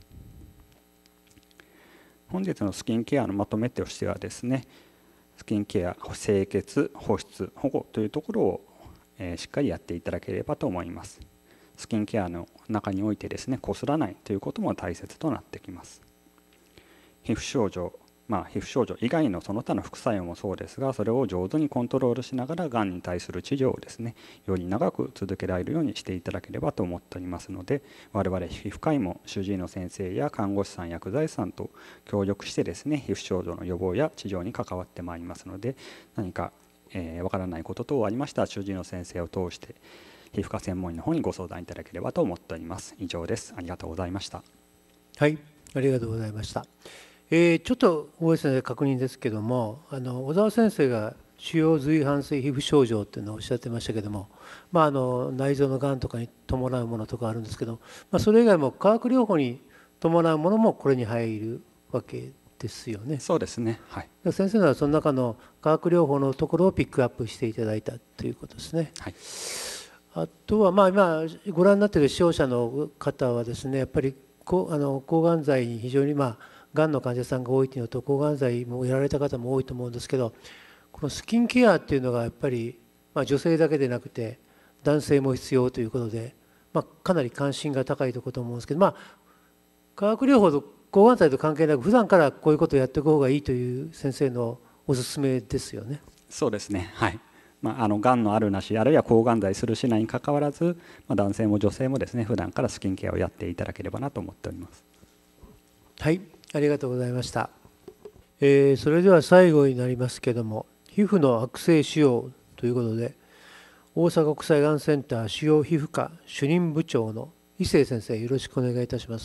本日のスキンケアのまとめとしてはですね、スキンケア、清潔、保湿、保護というところをしっかりやっていただければと思います。スキンケアの中においてですね、こすらないということも大切となってきます。皮膚症状、皮膚症状以外のその他の副作用もそうですが、それを上手にコントロールしながらがんに対する治療をですね、より長く続けられるようにしていただければと思っておりますので、我々皮膚科医も主治医の先生や看護師さん、薬剤師さんと協力してですね、皮膚症状の予防や治療に関わってまいりますので、何かわからないこと等ありましたら主治医の先生を通して皮膚科専門医の方にご相談いただければと思っております。以上です。ありがとうございました。 はい、ありがとうございました。ちょっと大江先生確認ですけども、小沢先生が主要髄反性皮膚症状っていうのをおっしゃってましたけども、内臓のがんとかに伴うものとかあるんですけど、それ以外も化学療法に伴うものもこれに入るわけですよね。 そうですね、はい、 先生はその中の化学療法のところをピックアップしていただいたということですね。 はい、 あとは今ご覧になっている視聴者の方はですね、やっぱり抗がん剤に非常にがんの患者さんが多いというのと、抗がん剤もやられた方も多いと思うんですけど、このスキンケアっていうのがやっぱり女性だけでなくて男性も必要ということで、かなり関心が高いところと思うんですけど、化学療法と抗がん剤と関係なく普段からこういうことをやっていく方がいいという先生のおすすめですよね。 そうですね、はい、がんのあるなし、あるいは抗がん剤するしないにかかわらず、男性も女性もですね、普段からスキンケアをやっていただければなと思っております。 はい、ありがとうございました。それでは最後になりますけども、皮膚の悪性腫瘍ということで、大阪国際がんセンター腫瘍皮膚科主任部長の伊勢先生、よろしくお願いいたします。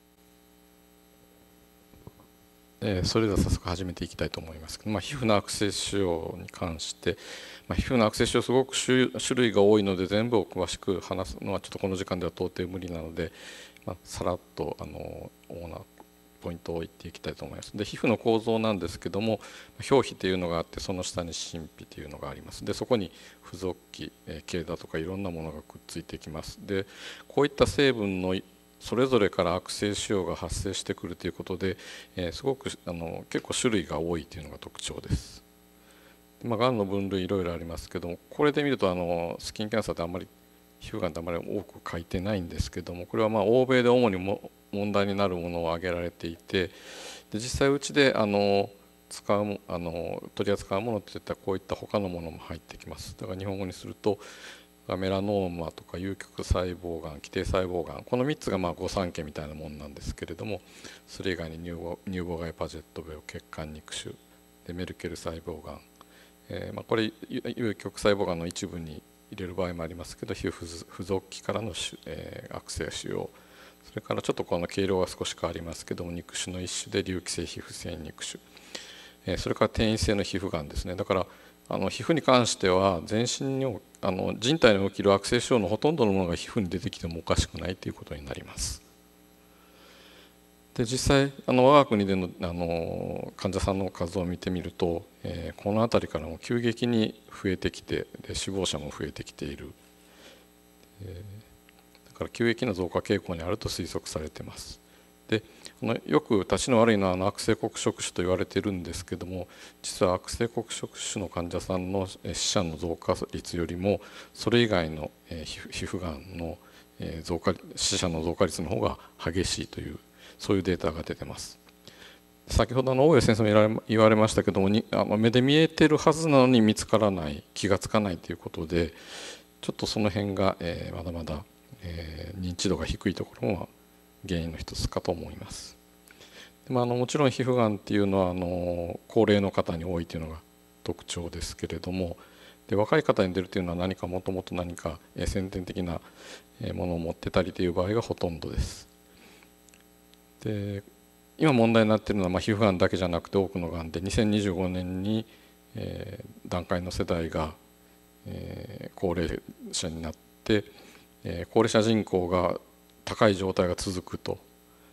それでは早速始めていきたいと思いますけど、皮膚の悪性腫瘍に関して、皮膚の悪性腫瘍すごく種類が多いので全部を詳しく話すのはちょっとこの時間では到底無理なので、さらっと主なポイントを言っていきたいと思います。で、皮膚の構造なんですけども、表皮というのがあって、その下に真皮というのがあります。で、そこに付属基、毛だとかいろんなものがくっついてきます。で、こういった成分のそれぞれから悪性腫瘍が発生してくるということで、すごく結構種類が多いというのが特徴です。がんの分類いろいろありますけども、これで見るとスキンキャンサーってあんまり皮膚がんってあんまり多く書いてないんですけども、これは欧米で主に問題になるものを挙げられていて、で実際うちで取り扱うものっていったらこういった他のものも入ってきます。だから日本語にするとメラノーマとか有極細胞がん、基底細胞がん、この3つが御三家みたいなもんなんですけれども、それ以外に乳房外パジェット病、血管肉腫でメルケル細胞がん、これ有極細胞がんの一部に入れる場合もありますけど、皮膚付属基からの、悪性腫瘍、それからちょっとこの経路が少し変わりますけども、肉腫の一種で隆起性皮膚性肉腫、それから転移性の皮膚がんですね。だから皮膚に関しては全身に人体に起きる悪性腫瘍のほとんどのものが皮膚に出てきてもおかしくないということになります。で実際我が国での患者さんの数を見てみると、この辺りからも急激に増えてきて、で死亡者も増えてきている、だから急激な増加傾向にあると推測されています。でよく立ちの悪いのは悪性黒色腫と言われているんですけども、実は悪性黒色腫の患者さんの死者の増加率よりもそれ以外の皮膚がんの死者の増加率の方が激しいという、そういうデータが出てます。先ほど大江先生も言われましたけども、目で見えてるはずなのに見つからない、気がつかないということで、ちょっとその辺がまだまだ認知度が低いところも原因の一つかと思います。もちろん皮膚がんっていうのは高齢の方に多いというのが特徴ですけれども、で若い方に出るというのはもともと何か先天的なものを持ってたりという場合がほとんどです。で今問題になっているのは皮膚がんだけじゃなくて多くのがんで、2025年に団塊の世代が高齢者になって、高齢者人口が高い状態が続くと。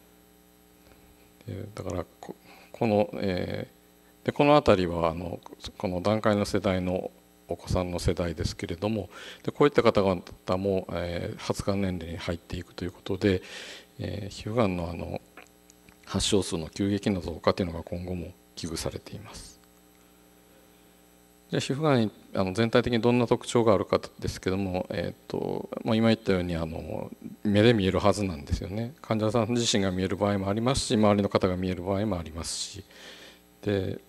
だからこの辺りはこの団塊の世代のお子さんの世代ですけれども、でこういった方々も発がん年齢に入っていくということで、皮膚がんの発症数の急激な増加というのが今後も危惧されています。じゃあ皮膚がんに全体的にどんな特徴があるかですけども、今言ったように目で見えるはずなんですよね。患者さん自身が見える場合もありますし、周りの方が見える場合もありますし、で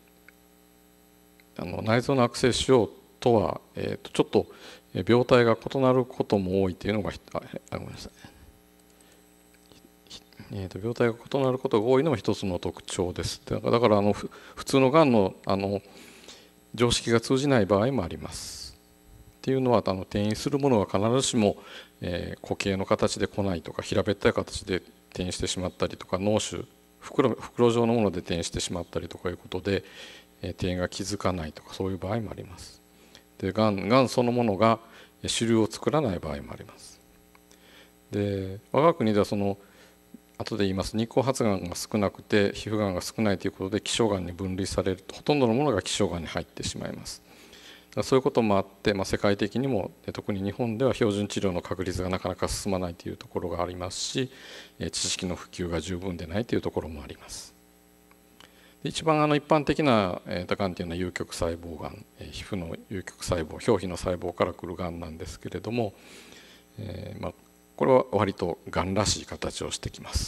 内臓の悪性腫瘍とは、ちょっと病態が異なることも多いというのがごめんなさい。病態が異なることが多いのも一つの特徴です。だから普通のがんの常識が通じない場合もあります。っていうのは転移するものは必ずしも固形の形で来ないとか、平べったい形で転移してしまったりとか、脳腫袋状のもので転移してしまったりとかいうことで、 転移が気づかないとかそういう場合もあります。でがんそのものが腫瘤を作らない場合もあります。で我が国では後で言います日光発がんが少なくて皮膚がんが少ないということで希少がんに分類されるとほとんどのものが希少がんに入ってしまいます。そういうこともあって、世界的にも特に日本では標準治療の確率がなかなか進まないというところがありますし、知識の普及が十分でないというところもあります。一番一般的ながんというのは有極細胞がん、皮膚の有極細胞表皮の細胞から来るがんなんですけれども、これは割とがんらしい形をしてきます。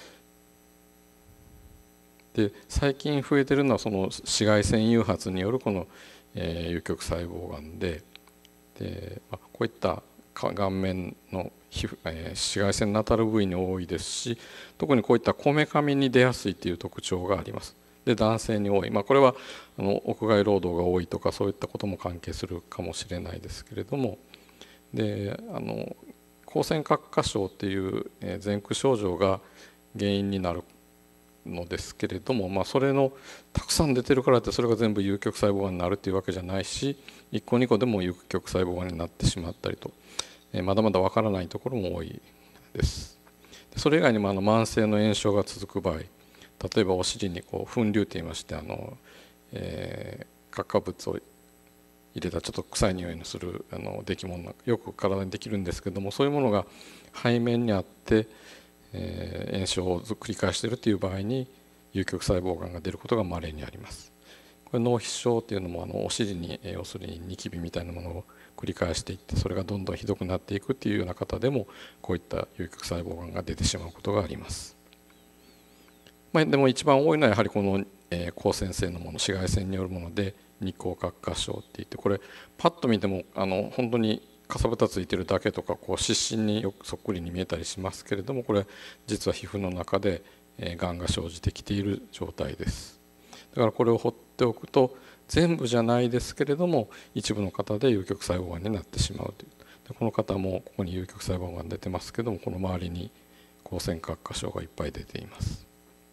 で最近増えているのは紫外線誘発によるこの有極細胞がんで、こういった顔面の紫外線の当たる部位に多いですし、特にこういったこめかみに出やすいという特徴があります。で男性に多い、これは屋外労働が多いとかそういったことも関係するかもしれないですけれども、で光線角化症っていう前駆症状が原因になるのですけれども、それのたくさん出てるからってそれが全部有極細胞がんになるというわけじゃないし、1個2個でも有極細胞がんになってしまったりと、まだまだわからないところも多いです。それ以外にも慢性の炎症が続く場合、例えばお尻に粉瘤といいまして核化物を入れたちょっと臭い匂いのする出来物がよく体にできるんですけども、そういうものが背面にあって炎症を繰り返しているという場合に有極細胞がんが出ることが稀にあります。これ脳皮症というのもお尻に要するにニキビみたいなものを繰り返していって、それがどんどんひどくなっていくというような方でもこういった有極細胞がんが出てしまうことがあります。でも一番多いのはやはりこの光線性のもの、紫外線によるもので日光角化症っていって、これパッと見ても本当にかさぶたついてるだけとか湿疹によくそっくりに見えたりしますけれども、これ実は皮膚の中でがんが生じてきている状態です。だからこれを放っておくと全部じゃないですけれども一部の方で有極細胞がんになってしまうという。でこの方もここに有極細胞がん出てますけども、この周りに光線角化症がいっぱい出ています。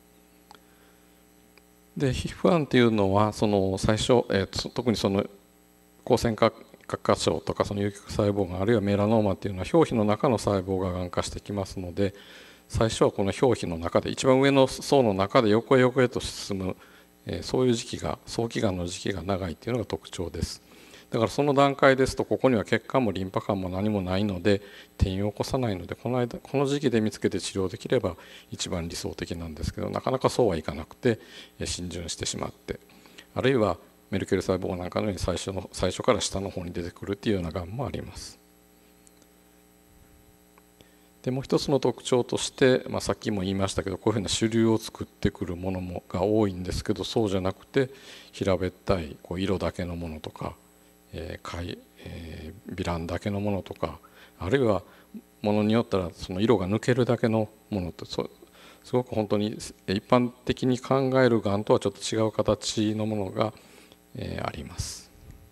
で皮膚がんというのは最初、特に光線角化症とか有極細胞がんあるいはメラノーマというのは表皮の中の細胞ががん化してきますので、最初はこの表皮の中で一番上の層の中で横へ横へと進む、そういう時期が早期がんの時期が長いというのが特徴です。だからその段階ですとここには血管もリンパ管も何もないので転移を起こさないので、この時期で見つけて治療できれば一番理想的なんですけど、なかなかそうはいかなくて浸潤してしまって、あるいはメルケル細胞なんかのように最初から下の方に出てくるというようながんもあります。でもう一つの特徴として、さっきも言いましたけど、こういうふうな腫瘤を作ってくるものが多いんですけど、そうじゃなくて平べったい色だけのものとか糜爛だけのものとか、あるいはものによったらその色が抜けるだけのものと、すごく本当に一般的に考えるがんとはちょっと違う形のものがあります。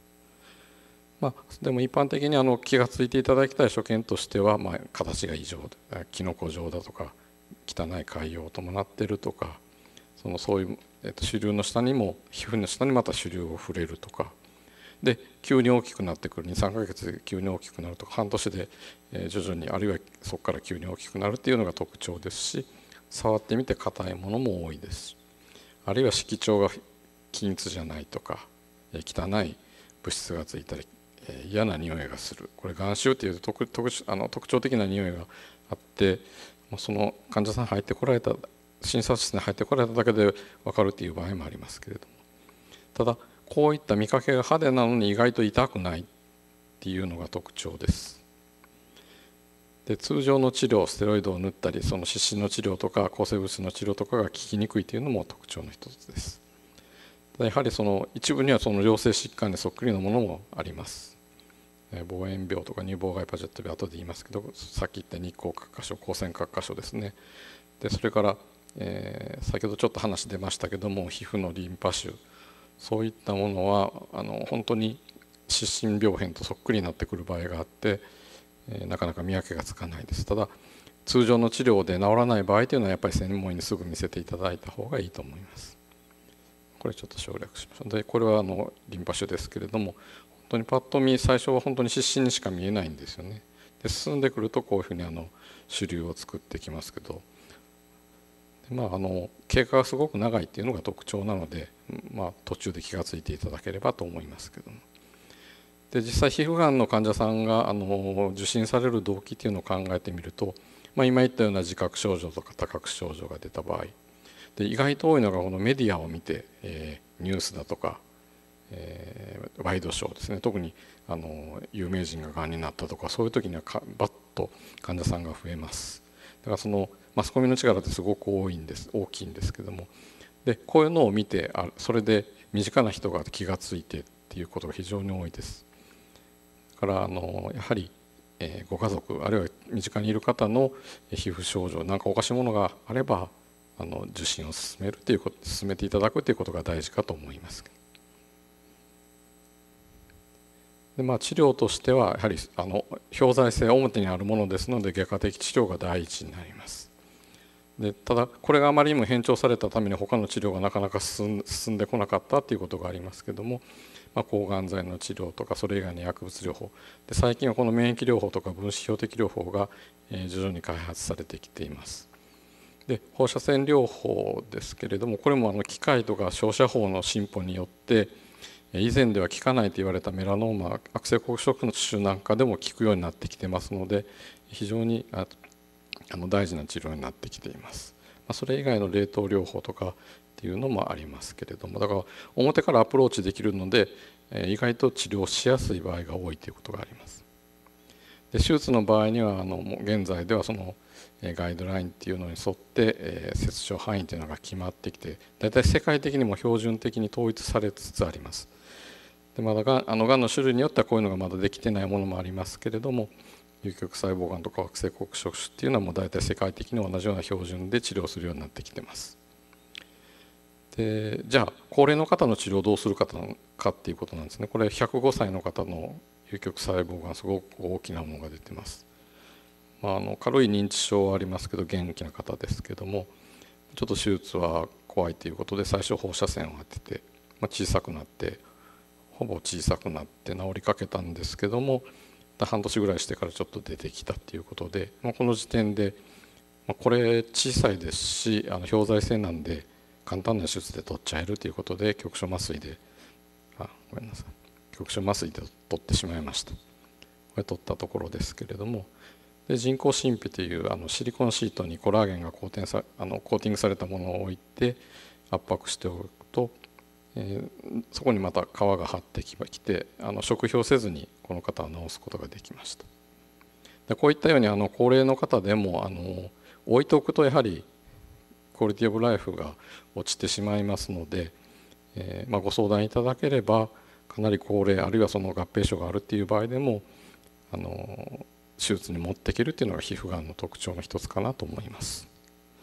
でも一般的に気が付いていただきたい所見としては、形が異常でキノコ状だとか汚い潰瘍を伴っているとか、そういう腫瘤の下にも皮膚の下にまた腫瘤を触れるとかで、急に大きくなってくる 2,3 ヶ月で急に大きくなるとか、半年で徐々にあるいはそこから急に大きくなるっていうのが特徴ですし、触ってみて硬いものも多いです。あるいは色調が均一じゃないとか汚い物質がついたり嫌な匂いがする、これ眼臭という特徴的な匂いがあって、その患者さん入ってこられた診察室に入ってこられただけで分かるという場合もありますけれども、ただこういった見かけが派手なのに意外と痛くないっていうのが特徴です。で通常の治療、ステロイドを塗ったり湿疹の治療とか抗生物質の治療とかが効きにくいというのも特徴の一つです。やはり一部には良性疾患でそっくりなものもあります。望遠病とか乳房外パジェット病、後で言いますけど、さっき言った日光角化症、光線角化症ですね。でそれから、先ほどちょっと話出ましたけども、皮膚のリンパ腫、そういったものは本当に湿疹病変とそっくりになってくる場合があって、なかなか見分けがつかないです。ただ通常の治療で治らない場合というのはやっぱり専門医にすぐ見せていただいた方がいいと思います。 これちょっと省略しましょう。でこれはリンパ腫ですけれども、本当にパッと見最初は本当に湿疹にしか見えないんですよね。で進んでくるとこういうふうに腫瘤を作ってきますけど、経過がすごく長いっていうのが特徴なので、途中で気が付いていただければと思いますけども。で実際皮膚がんの患者さんが受診される動機っていうのを考えてみると、今言ったような自覚症状とか多覚症状が出た場合で、意外と多いのがこのメディアを見て、ニュースだとか、ワイドショーですね、特に有名人ががんになったとか、そういう時にはバッと患者さんが増えます。だからマスコミの力ってすごく大きいんですけども、でこういうのを見てそれで身近な人が気が付いてっていうことが非常に多いです。だからやはりご家族あるいは身近にいる方の皮膚症状なんかおかしいものがあれば受診を進めていただくということが大事かと思います。で治療としてはやはり標材性表にあるものですので外科的治療が第一になります。でただこれがあまりにも偏重されたために他の治療がなかなか進んでこなかったということがありますけども、抗がん剤の治療とかそれ以外の薬物療法で、最近はこの免疫療法とか分子標的療法が徐々に開発されてきています。で放射線療法ですけれども、これも機械とか照射法の進歩によって以前では効かないと言われたメラノーマ悪性黒色腫なんかでも効くようになってきてますので、非常に大事な治療になってきています。それ以外の冷凍療法とかっていうのもありますけれども、だから表からアプローチできるので意外と治療しやすい場合が多いということがあります。で手術の場合には現在ではそのガイドラインっていうのに沿って切除範囲というのが決まってきて、だいたい世界的にも標準的に統一されつつあります。でまだがんの種類によってはこういうのがまだできてないものもありますけれども、有極細胞がんとか悪性黒色腫っていうのはもう大体世界的に同じような標準で治療するようになってきてます。でじゃあ高齢の方の治療をどうするかっていうことなんですね。これ105歳の方の有極細胞がんすごく大きなものが出てます。軽い認知症はありますけど元気な方ですけども、ちょっと手術は怖いということで最初放射線を当てて、小さくなってほぼ小さくなって治りかけたんですけども、半年ぐらいしてからちょっと出てきたということで、この時点でこれ小さいですし標材性なんで簡単な手術で取っちゃえるということで局所麻酔で局所麻酔で取ってしまいました。これ取ったところですけれども、で人工真皮というシリコンシートにコラーゲンがコーティングされたものを置いて圧迫しておくと、そこにまた皮が張ってきて食費をせずにこの方は治すことができました。でこういったように高齢の方でも置いておくとやはりクオリティオブライフが落ちてしまいますので、ご相談いただければかなり高齢あるいはその合併症があるっていう場合でも手術に持っていけるっていうのが皮膚がんの特徴の一つかなと思います。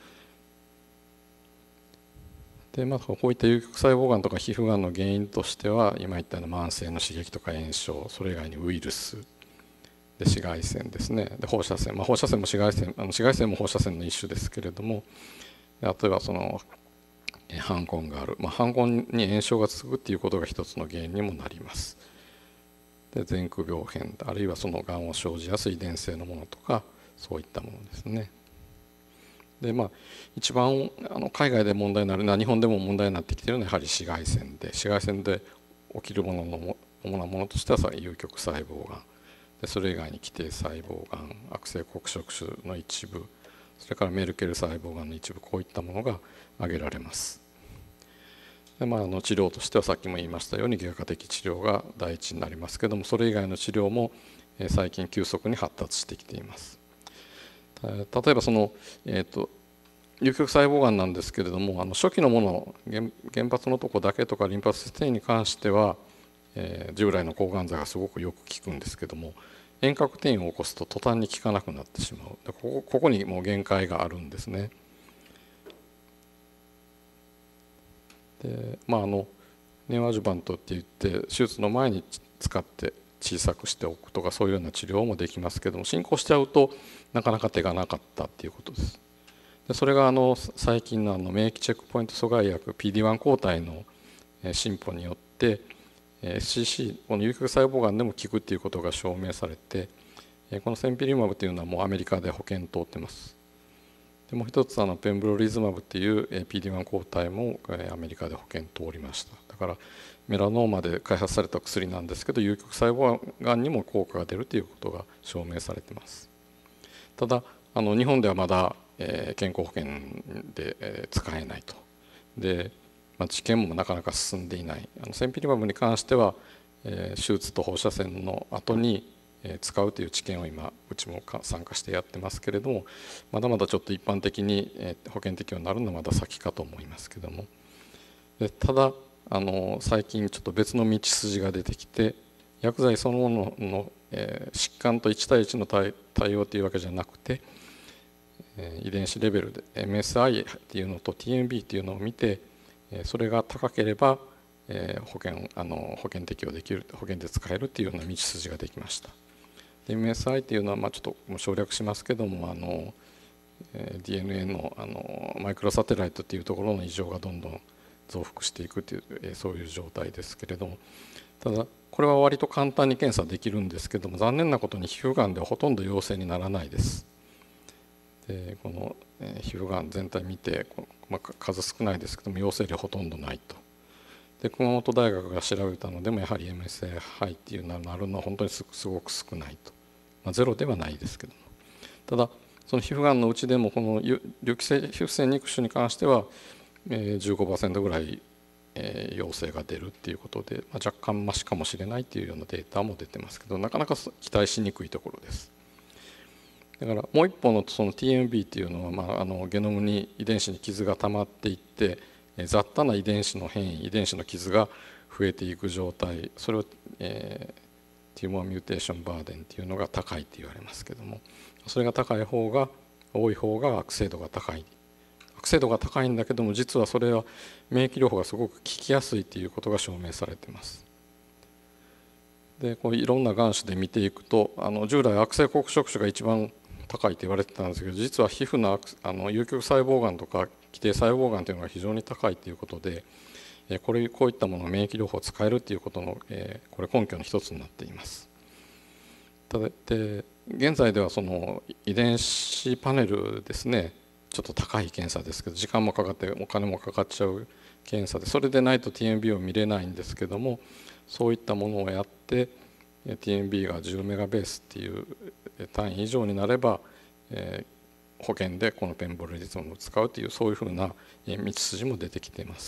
でこういった有極細胞がんとか皮膚がんの原因としては今言ったような慢性の刺激とか炎症、それ以外にウイルスで紫外線ですね、で放射線、放射線も紫外線も放射線の一種ですけれども、例えばその斑痕がある、斑痕に炎症が続くっていうことが一つの原因にもなります。で前駆病変あるいはそのがんを生じやすい遺伝性のものとかそういったものですね。で一番海外で問題になるのは日本でも問題になってきているのはやはり紫外線で、紫外線で起きるものの主なものとしては有極細胞がんで、それ以外に基底細胞がん、悪性黒色腫の一部、それからメルケル細胞がんの一部、こういったものが挙げられます。で治療としてはさっきも言いましたように外科的治療が第一になりますけども、それ以外の治療も最近急速に発達してきています。例えばその有極細胞がんなんですけれども、初期のもの原発のとこだけとかリンパ節転移に関しては、従来の抗がん剤がすごくよく効くんですけども、遠隔転移を起こすと途端に効かなくなってしまう。ここにもう限界があるんですね。でネオアジュバントっていって手術の前に使って小さくしておくとかそういうような治療もできますけども、進行しちゃうとなかなか手がなかったっていうことです。でそれが最近の免疫チェックポイント阻害薬 PD-1 抗体の進歩によって SCC この有極細胞がんでも効くっていうことが証明されて、このセンピリマブというのはもうアメリカで保険通ってます。でもう一つペンブロリズマブっていう PD-1 抗体もアメリカで保険通りました。だからメラノーマで開発された薬なんですけど、有極細胞がんにも効果が出るということが証明されています。ただ日本ではまだ健康保険で使えないと。で、治験もなかなか進んでいない。センピリマブに関しては手術と放射線の後に使うという治験を今うちも参加してやってますけれども、まだまだちょっと一般的に保険適用になるのはまだ先かと思いますけども、でただ最近ちょっと別の道筋が出てきて、薬剤そのものの疾患と1対1の対応というわけじゃなくて、遺伝子レベルで MSI っていうのと TMB っていうのを見て、それが高ければ保険適用できる、保険で使えるっていうような道筋ができました。MSI っていうのはちょっと省略しますけども、DNA のマイクロサテライトっていうところの異常がどんどん増幅していくという、そういう状態ですけれども、ただこれは割と簡単に検査できるんですけども、残念なことに皮膚がんではほとんど陽性にならないです。でこの皮膚がん全体見て、数少ないですけども陽性例ほとんどないと。で熊本大学が調べたのでもやはり MSI 肺っていうのがあるのは本当にすごく少ないと。ゼロではないですけども、ただその皮膚がんのうちでもこの粒気性皮膚性肉腫に関しては 15% ぐらい陽性が出るっていうことで、若干マシかもしれないっていうようなデータも出てますけど、なかなか期待しにくいところです。だからもう一方のその TMB っていうのは、ゲノムに遺伝子に傷が溜まっていって雑多な遺伝子の変異、遺伝子の傷が増えていく状態、それを、テューマーミューテーションバーデンっていうのが高いって言われますけども、それが高い方が多い方が悪性度が高い、悪性度が高いんだけども実はそれは免疫療法がすごく効きやすいっていうことが証明されています。でこういろんながん種で見ていくと、従来悪性黒色種が一番高いと言われてたんですけど、実は皮膚の有極細胞がんとか基底細胞がんというのが非常に高いということで、こういったものを免疫療法を使えるということの、これ根拠の一つになっています。ただで現在ではその遺伝子パネルですね、ちょっと高い検査ですけど時間もかかってお金もかかっちゃう検査で、それでないと TMB を見れないんですけども、そういったものをやって TMB が10メガベースっていう単位以上になれば、保険でこのペンボロリズムを使うという、そういうふうな道筋も出てきています。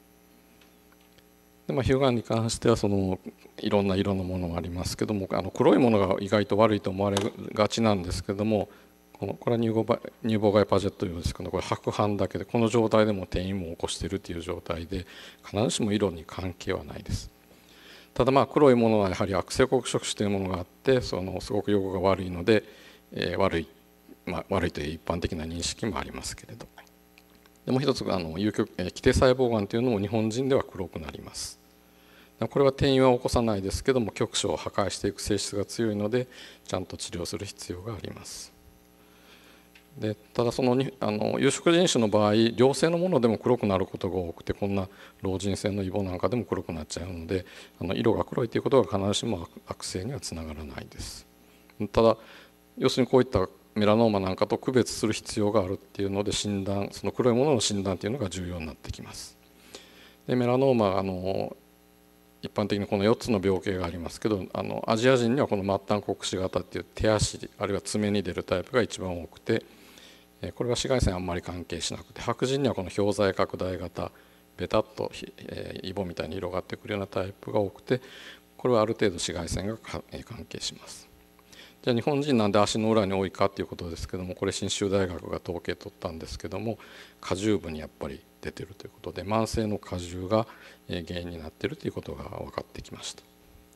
で皮膚がんに関してはいろんな色のものがありますけども、黒いものが意外と悪いと思われがちなんですけども、これは乳房外パジェット用ですけど、これ白斑だけでこの状態でも転移も起こしているという状態で、必ずしも色に関係はないです。ただ黒いものはやはり悪性黒色種というものがあって、すごく予後が悪いので、悪いという一般的な認識もありますけれど、でもう一つ基底細胞がんというのも日本人では黒くなります。これは転移は起こさないですけども局所を破壊していく性質が強いのでちゃんと治療する必要があります。でただ有色人種の場合良性のものでも黒くなることが多くて、こんな老人性のイボなんかでも黒くなっちゃうので、色が黒いということが必ずしも悪性にはつながらないです。ただ要するにこういったメラノーマなんかと区別する必要があるっていうので診断、その黒いものの診断というのが重要になってきます。でメラノーマ一般的にこの4つの病形がありますけど、アジア人にはこの末端黒視型っていう手足あるいは爪に出るタイプが一番多くて、これは紫外線あんまり関係しなくて、白人にはこの表剤拡大型ベタっとイボみたいに広がってくるようなタイプが多くて、これはある程度紫外線が関係します。じゃあ日本人なんで足の裏に多いかということですけども、これ信州大学が統計取ったんですけども、果汁部にやっぱり出てるということで、慢性の果汁が原因になっているということが分かってきました。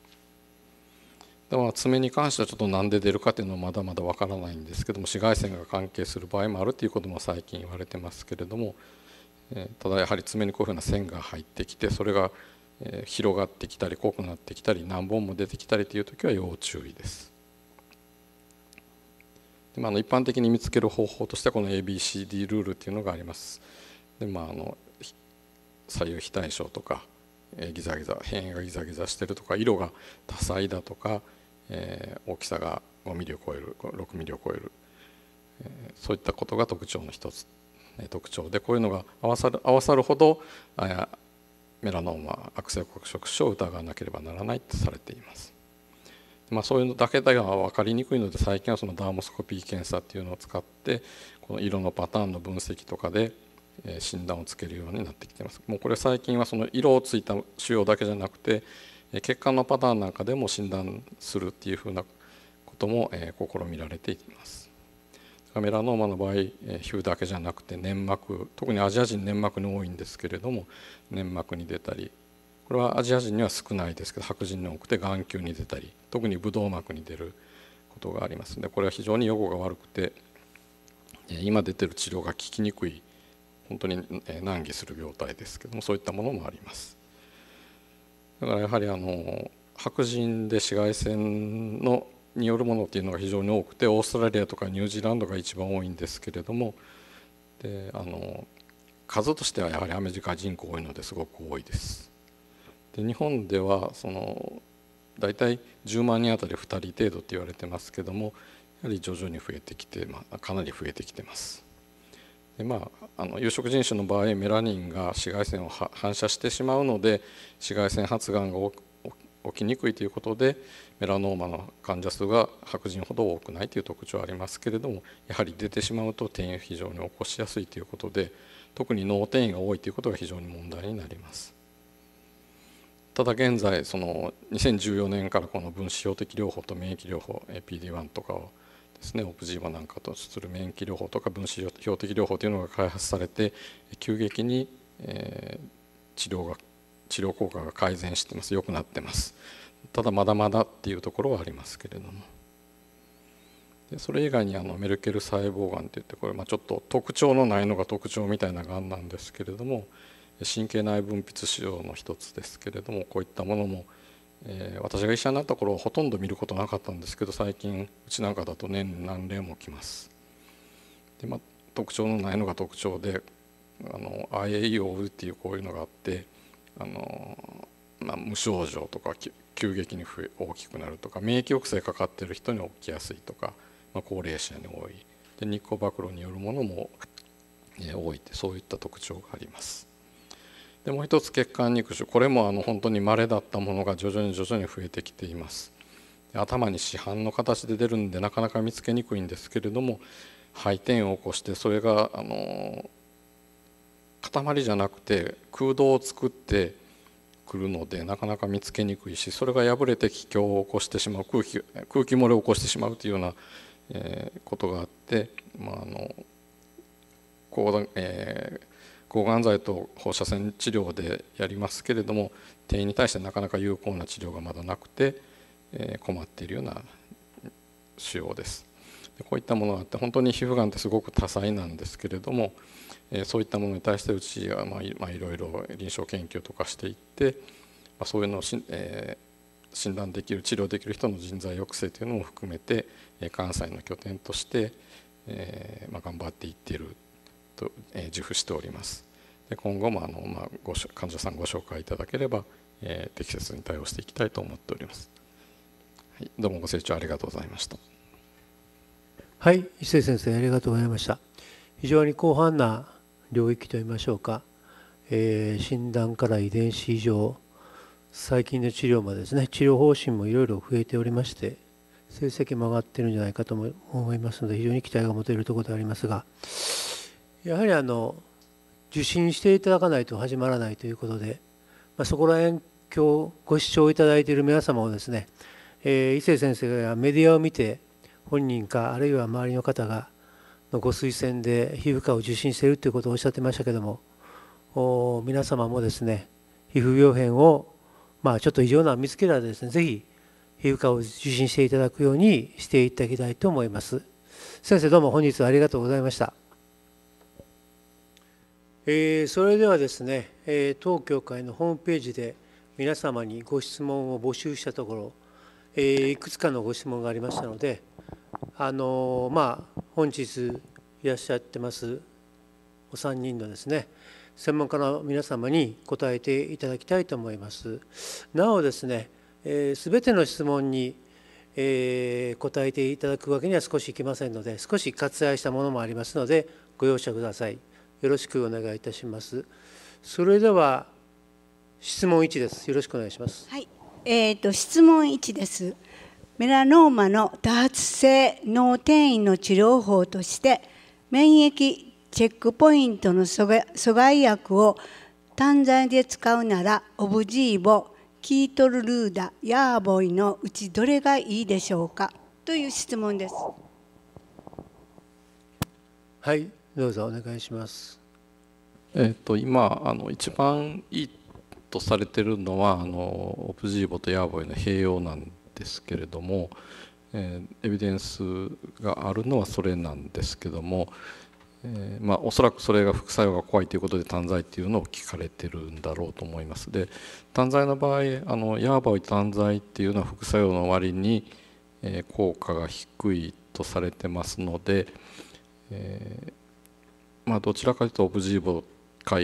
で爪に関してはちょっと何で出るかというのはまだまだ分からないんですけども、紫外線が関係する場合もあるということも最近言われてますけれども、ただやはり爪にこういうふうな線が入ってきて、それが広がってきたり濃くなってきたり何本も出てきたりという時は要注意です。で一般的に見つける方法としてはこの ABCD ルールっていうのがあります。で左右非対称とかギザギザ辺がギザギザしてるとか色が多彩だとか、大きさが5ミリを超える6ミリを超える、そういったことが特徴の一つ、特徴で、こういうのが合わさるほどメラノーマ悪性黒色腫を疑わなければならないとされています。そういうのだけでは分かりにくいので、最近はそのダーモスコピー検査っていうのを使ってこの色のパターンの分析とかで診断をつけるようになってきています。もうこれ最近はその色をついた腫瘍だけじゃなくて血管のパターンなんかでも診断するっていうふうなことも試みられています。メラノーマの場合皮膚だけじゃなくて粘膜、特にアジア人粘膜に多いんですけれども、粘膜に出たり、これはアジア人には少ないですけど白人に多くて眼球に出たり、特にブドウ膜に出ることがありますので、これは非常に予後が悪くて今出てる治療が効きにくい、本当に難儀する病態ですけども、そういったものもあります。だからやはり白人で紫外線によるものっていうのが非常に多くて、オーストラリアとかニュージーランドが一番多いんですけれども、で数としてはやはりアメリカ人口多いのですごく多いです。で日本では大体10万人あたり2人程度って言われてますけども、やはり徐々に増えてきて、かなり増えてきてます。で有色人種の場合メラニンが紫外線を反射してしまうので紫外線発がんが起きにくいということでメラノーマの患者数が白人ほど多くないという特徴はありますけれども、やはり出てしまうと転移を非常に起こしやすいということで、特に脳転移が多いということが非常に問題になります。ただ現在2014年からこの分子標的療法と免疫療法 PD-1 とかをですね、オプジーバなんかとする免疫療法とか分子標的療法というのが開発されて急激に治療効果が改善してます。良くなってます。ただまだまだっていうところはありますけれども、でそれ以外にメルケル細胞がんといって、これちょっと特徴のないのが特徴みたいながんなんですけれども、神経内分泌腫瘍の一つですけれども、こういったものも私が医者になった頃ほとんど見ることなかったんですけど、最近うちなんかだと年に何例も来ます。で、特徴のないのが特徴でIAEO っていうこういうのがあって、無症状とか急激に大きくなるとか、免疫抑制かかっている人に起きやすいとか、高齢者に多いで、日光暴露によるものも多いって、そういった特徴があります。でもう一つ血管肉腫、これも本当に稀だったものが徐々に増えてきています。頭に市販の形で出るんでなかなか見つけにくいんですけれども、肺転移を起こしてそれが塊じゃなくて空洞を作ってくるのでなかなか見つけにくいし、それが破れて気胸を起こしてしまう、空気漏れを起こしてしまうというようなことがあって、抗がん剤と放射線治療でやりますけれども、転移に対してなかなか有効な治療がまだなくて困っているような腫瘍です。こういったものがあって、本当に皮膚がんってすごく多彩なんですけれども、そういったものに対してうちがいろいろ臨床研究とかしていって、そういうのを診断できる、治療できる人の人材抑制というのも含めて関西の拠点として頑張っていっていると自負しております。で今後も患者さんご紹介いただければ適切に対応していきたいと思っております。はい、どうもご清聴ありがとうございました。 はい、伊勢先生ありがとうございました。非常に広範な領域といいましょうか、診断から遺伝子異常、最近の治療までですね、治療方針もいろいろ増えておりまして、成績も上がっているんじゃないかと思いますので、非常に期待が持てるところでありますが、やはり受診していただかないと始まらないということで、そこら辺今日ご視聴いただいている皆様をですね、伊勢先生がメディアを見て本人かあるいは周りの方がご推薦で皮膚科を受診しているということをおっしゃってましたけども、皆様もですね皮膚病変をちょっと異常なのを見つけたらですね、ぜひ皮膚科を受診していただくようにしていただきたいと思います。先生どうも本日はありがとうございました。それではですね、当協会のホームページで皆様にご質問を募集したところ、いくつかのご質問がありましたので、本日いらっしゃってますお三人のですね専門家の皆様に答えていただきたいと思います。なおですね、すべての質問に答えていただくわけには少しいきませんので、少し割愛したものもありますのでご容赦ください。よろしくお願いいたします。それでは質問1です。よろしくお願いします。 はい、質問1です。メラノーマの多発性脳転移の治療法として免疫チェックポイントの阻害薬を単剤で使うならオブジーボ、キートルルーダ、ヤーボイのうちどれがいいでしょうかという質問です。 はい、どうぞお願いします。 今一番いいとされているのはオブジーボとヤーボイの併用なんですけれども、エビデンスがあるのはそれなんですけども、おそらくそれが副作用が怖いということで単剤っていうのを聞かれてるんだろうと思います。で、単剤の場合ヤーボイ単剤っていうのは副作用の割に、効果が低いとされてますので、どちらかというとオブジーボか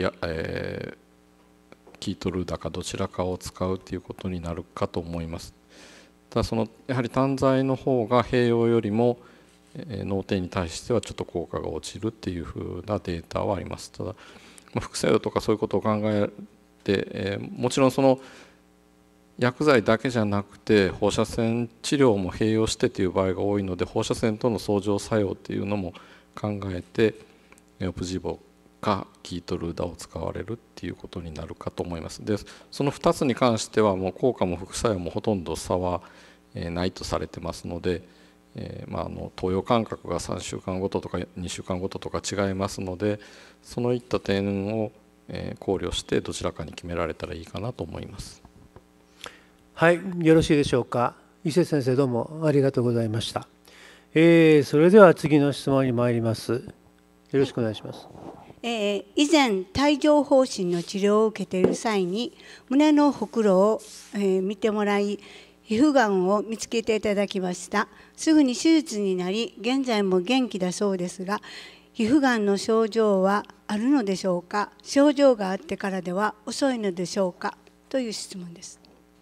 キートルーダかどちらかを使うということになるかと思います。ただやはり単剤の方が併用よりも脳転に対してはちょっと効果が落ちるっていうふうなデータはあります。ただ副作用とかそういうことを考えて、もちろんその薬剤だけじゃなくて放射線治療も併用してという場合が多いので、放射線との相乗作用っていうのも考えてオブジーボかキートルーダを使われるっていうことになるかと思います。で、その2つに関してはもう効果も副作用もほとんど差はないとされてますので、投与間隔が3週間ごととか2週間ごととか違いますので、そのいった点を考慮してどちらかに決められたらいいかなと思います。 はい、よろしいでしょうか。伊勢先生、どうもありがとうございました。それでは次の質問に参ります。よろしくお願いします。 以前帯状疱疹の治療を受けている際に胸のほくろを、見てもらい皮膚がんを見つけていただきました。すぐに手術になり現在も元気だそうですが、皮膚がんの症状はあるのでしょうか。症状があってからでは遅いのでしょうかという質問です。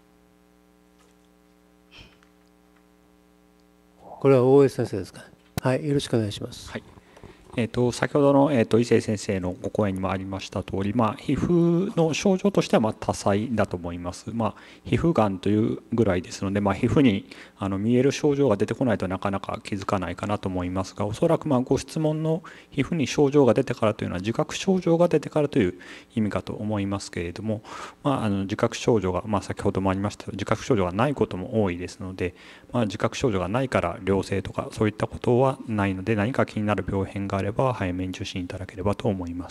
これは大江先生ですか。はい、よろしくお願いします。 はい、先ほどの、伊勢先生のご講演にもありました通り、皮膚の症状としては多彩だと思います。皮膚がんというぐらいですので、皮膚に見える症状が出てこないとなかなか気づかないかなと思いますが、おそらくご質問の皮膚に症状が出てからというのは自覚症状が出てからという意味かと思いますけれども、自覚症状が、先ほどもありましたが自覚症状がないことも多いですので、自覚症状がないから良性とかそういったことはないので、何か気になる病変があれば早めに受診いただければと思います。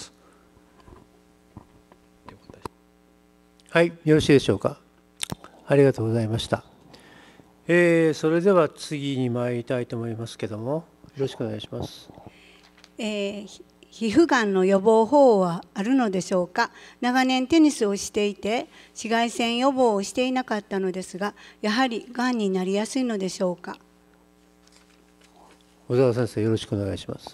はい、よろしいでしょうか。ありがとうございました。それでは次に参りたいと思いますけども、よろしくお願いします。 皮膚がんの予防法はあるのでしょうか。長年テニスをしていて紫外線予防をしていなかったのですが、やはりがんになりやすいのでしょうか。 小沢先生、よろしくお願いします。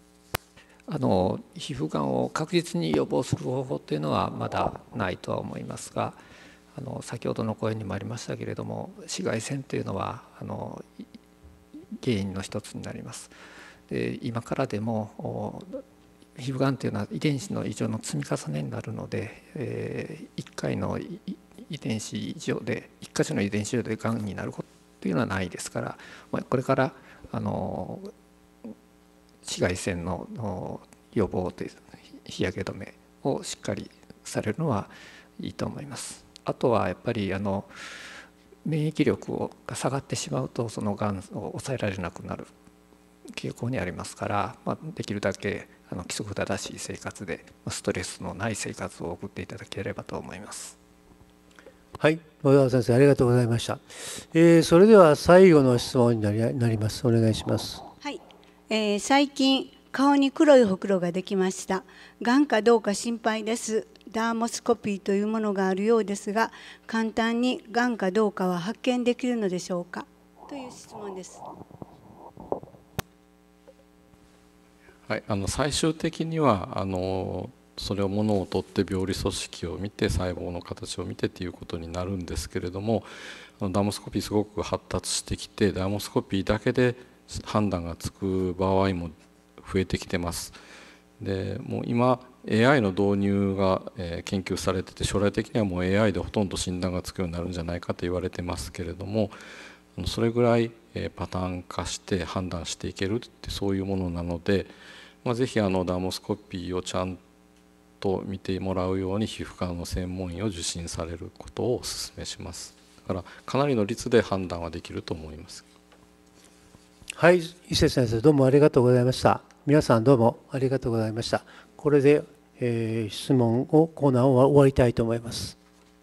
皮膚がんを確実に予防する方法というのはまだないとは思いますが、先ほどの講演にもありましたけれども、紫外線というのは原因の一つになります。で、今からでも皮膚がんというのは遺伝子の異常の積み重ねになるので、1回の遺伝子異常で1箇所の遺伝子異常でがんになることというのはないですから、これから紫外線の予防という日焼け止めをしっかりされるのはいいと思います。あとはやっぱり免疫力が下がってしまうとそのがんを抑えられなくなる傾向にありますから、できるだけ規則正しい生活でストレスのない生活を送っていただければと思います。 はい、小沢先生、ありがとうございました。それでは最後の質問になります。お願いします。 はい、最近顔に黒いほくろができました。がんかどうか心配です。ダーモスコピーというものがあるようですが、簡単にがんかどうかは発見できるのでしょうかという質問です。 はい、最終的にはそれをものを取って病理組織を見て細胞の形を見てっていうことになるんですけれども、ダーモスコピーすごく発達してきて、ダーモスコピーだけで判断がつく場合も増えてきてます。でもう今 AI の導入が研究されてて、将来的にはもう AI でほとんど診断がつくようになるんじゃないかと言われてますけれども、それぐらいパターン化して判断していけるってそういうものなので、ぜひダーモスコピーをちゃんと見てもらうように皮膚科の専門医を受診されることをお勧めします。だからかなりの率で判断はできると思います。 はい、伊勢先生、どうもありがとうございました。皆さんどうもありがとうございました。これで、質問コーナーを終わりたいと思います。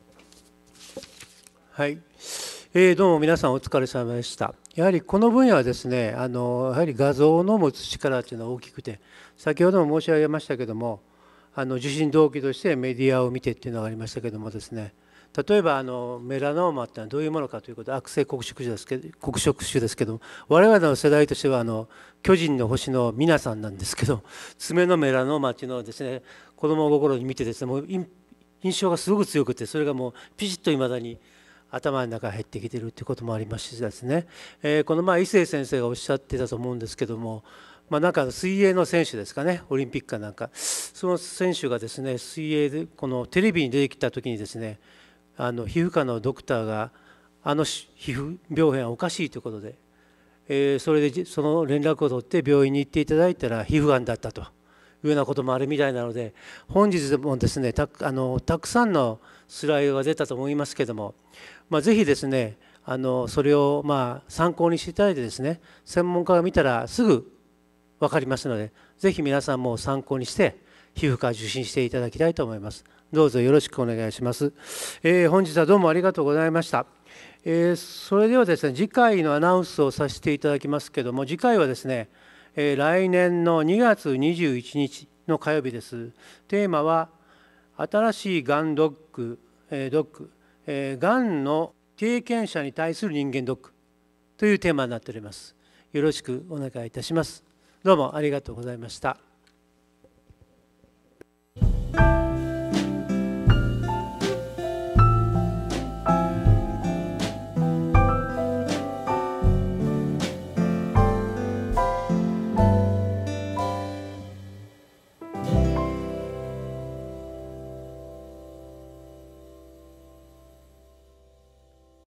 はい、どうも皆さんお疲れ様でした。やはりこの分野はですね、やはり画像の持つ力というのは大きくて、先ほども申し上げましたけども、受診動機としてメディアを見てっていうのがありましたけどもですね、例えばメラノーマってのはどういうものかということで、悪性黒色種ですけど、我々の世代としては巨人の星の皆さんなんですけど、爪のメラノーマっていうのをですね、子供心に見てですね、もう印象がすごく強くて、それがもうピシッといまだに頭の中に入ってきているということもありますしですね、この伊勢先生がおっしゃってたと思うんですけども、なんか水泳の選手ですかね、オリンピックかなんか、その選手がですね、水泳でこのテレビに出てきた時にですね、皮膚科のドクターが皮膚病変はおかしいということで、それでその連絡を取って病院に行っていただいたら皮膚がんだったというようなこともあるみたいなので、本日でもですねたくさんのスライドが出たと思いますけども、ぜひですねそれを参考にしていただいてですね、専門家が見たらすぐ分かりますので、ぜひ皆さんも参考にして皮膚科受診していただきたいと思います。どうぞよろしくお願いします。本日はどうもありがとうございました。それではですね、次回のアナウンスをさせていただきますけども、次回はですね、来年の2月21日の火曜日です。テーマは新しいがんドック、がんの経験者に対する人間ドックというテーマになっております。よろしくお願いいたします。どうもありがとうございました。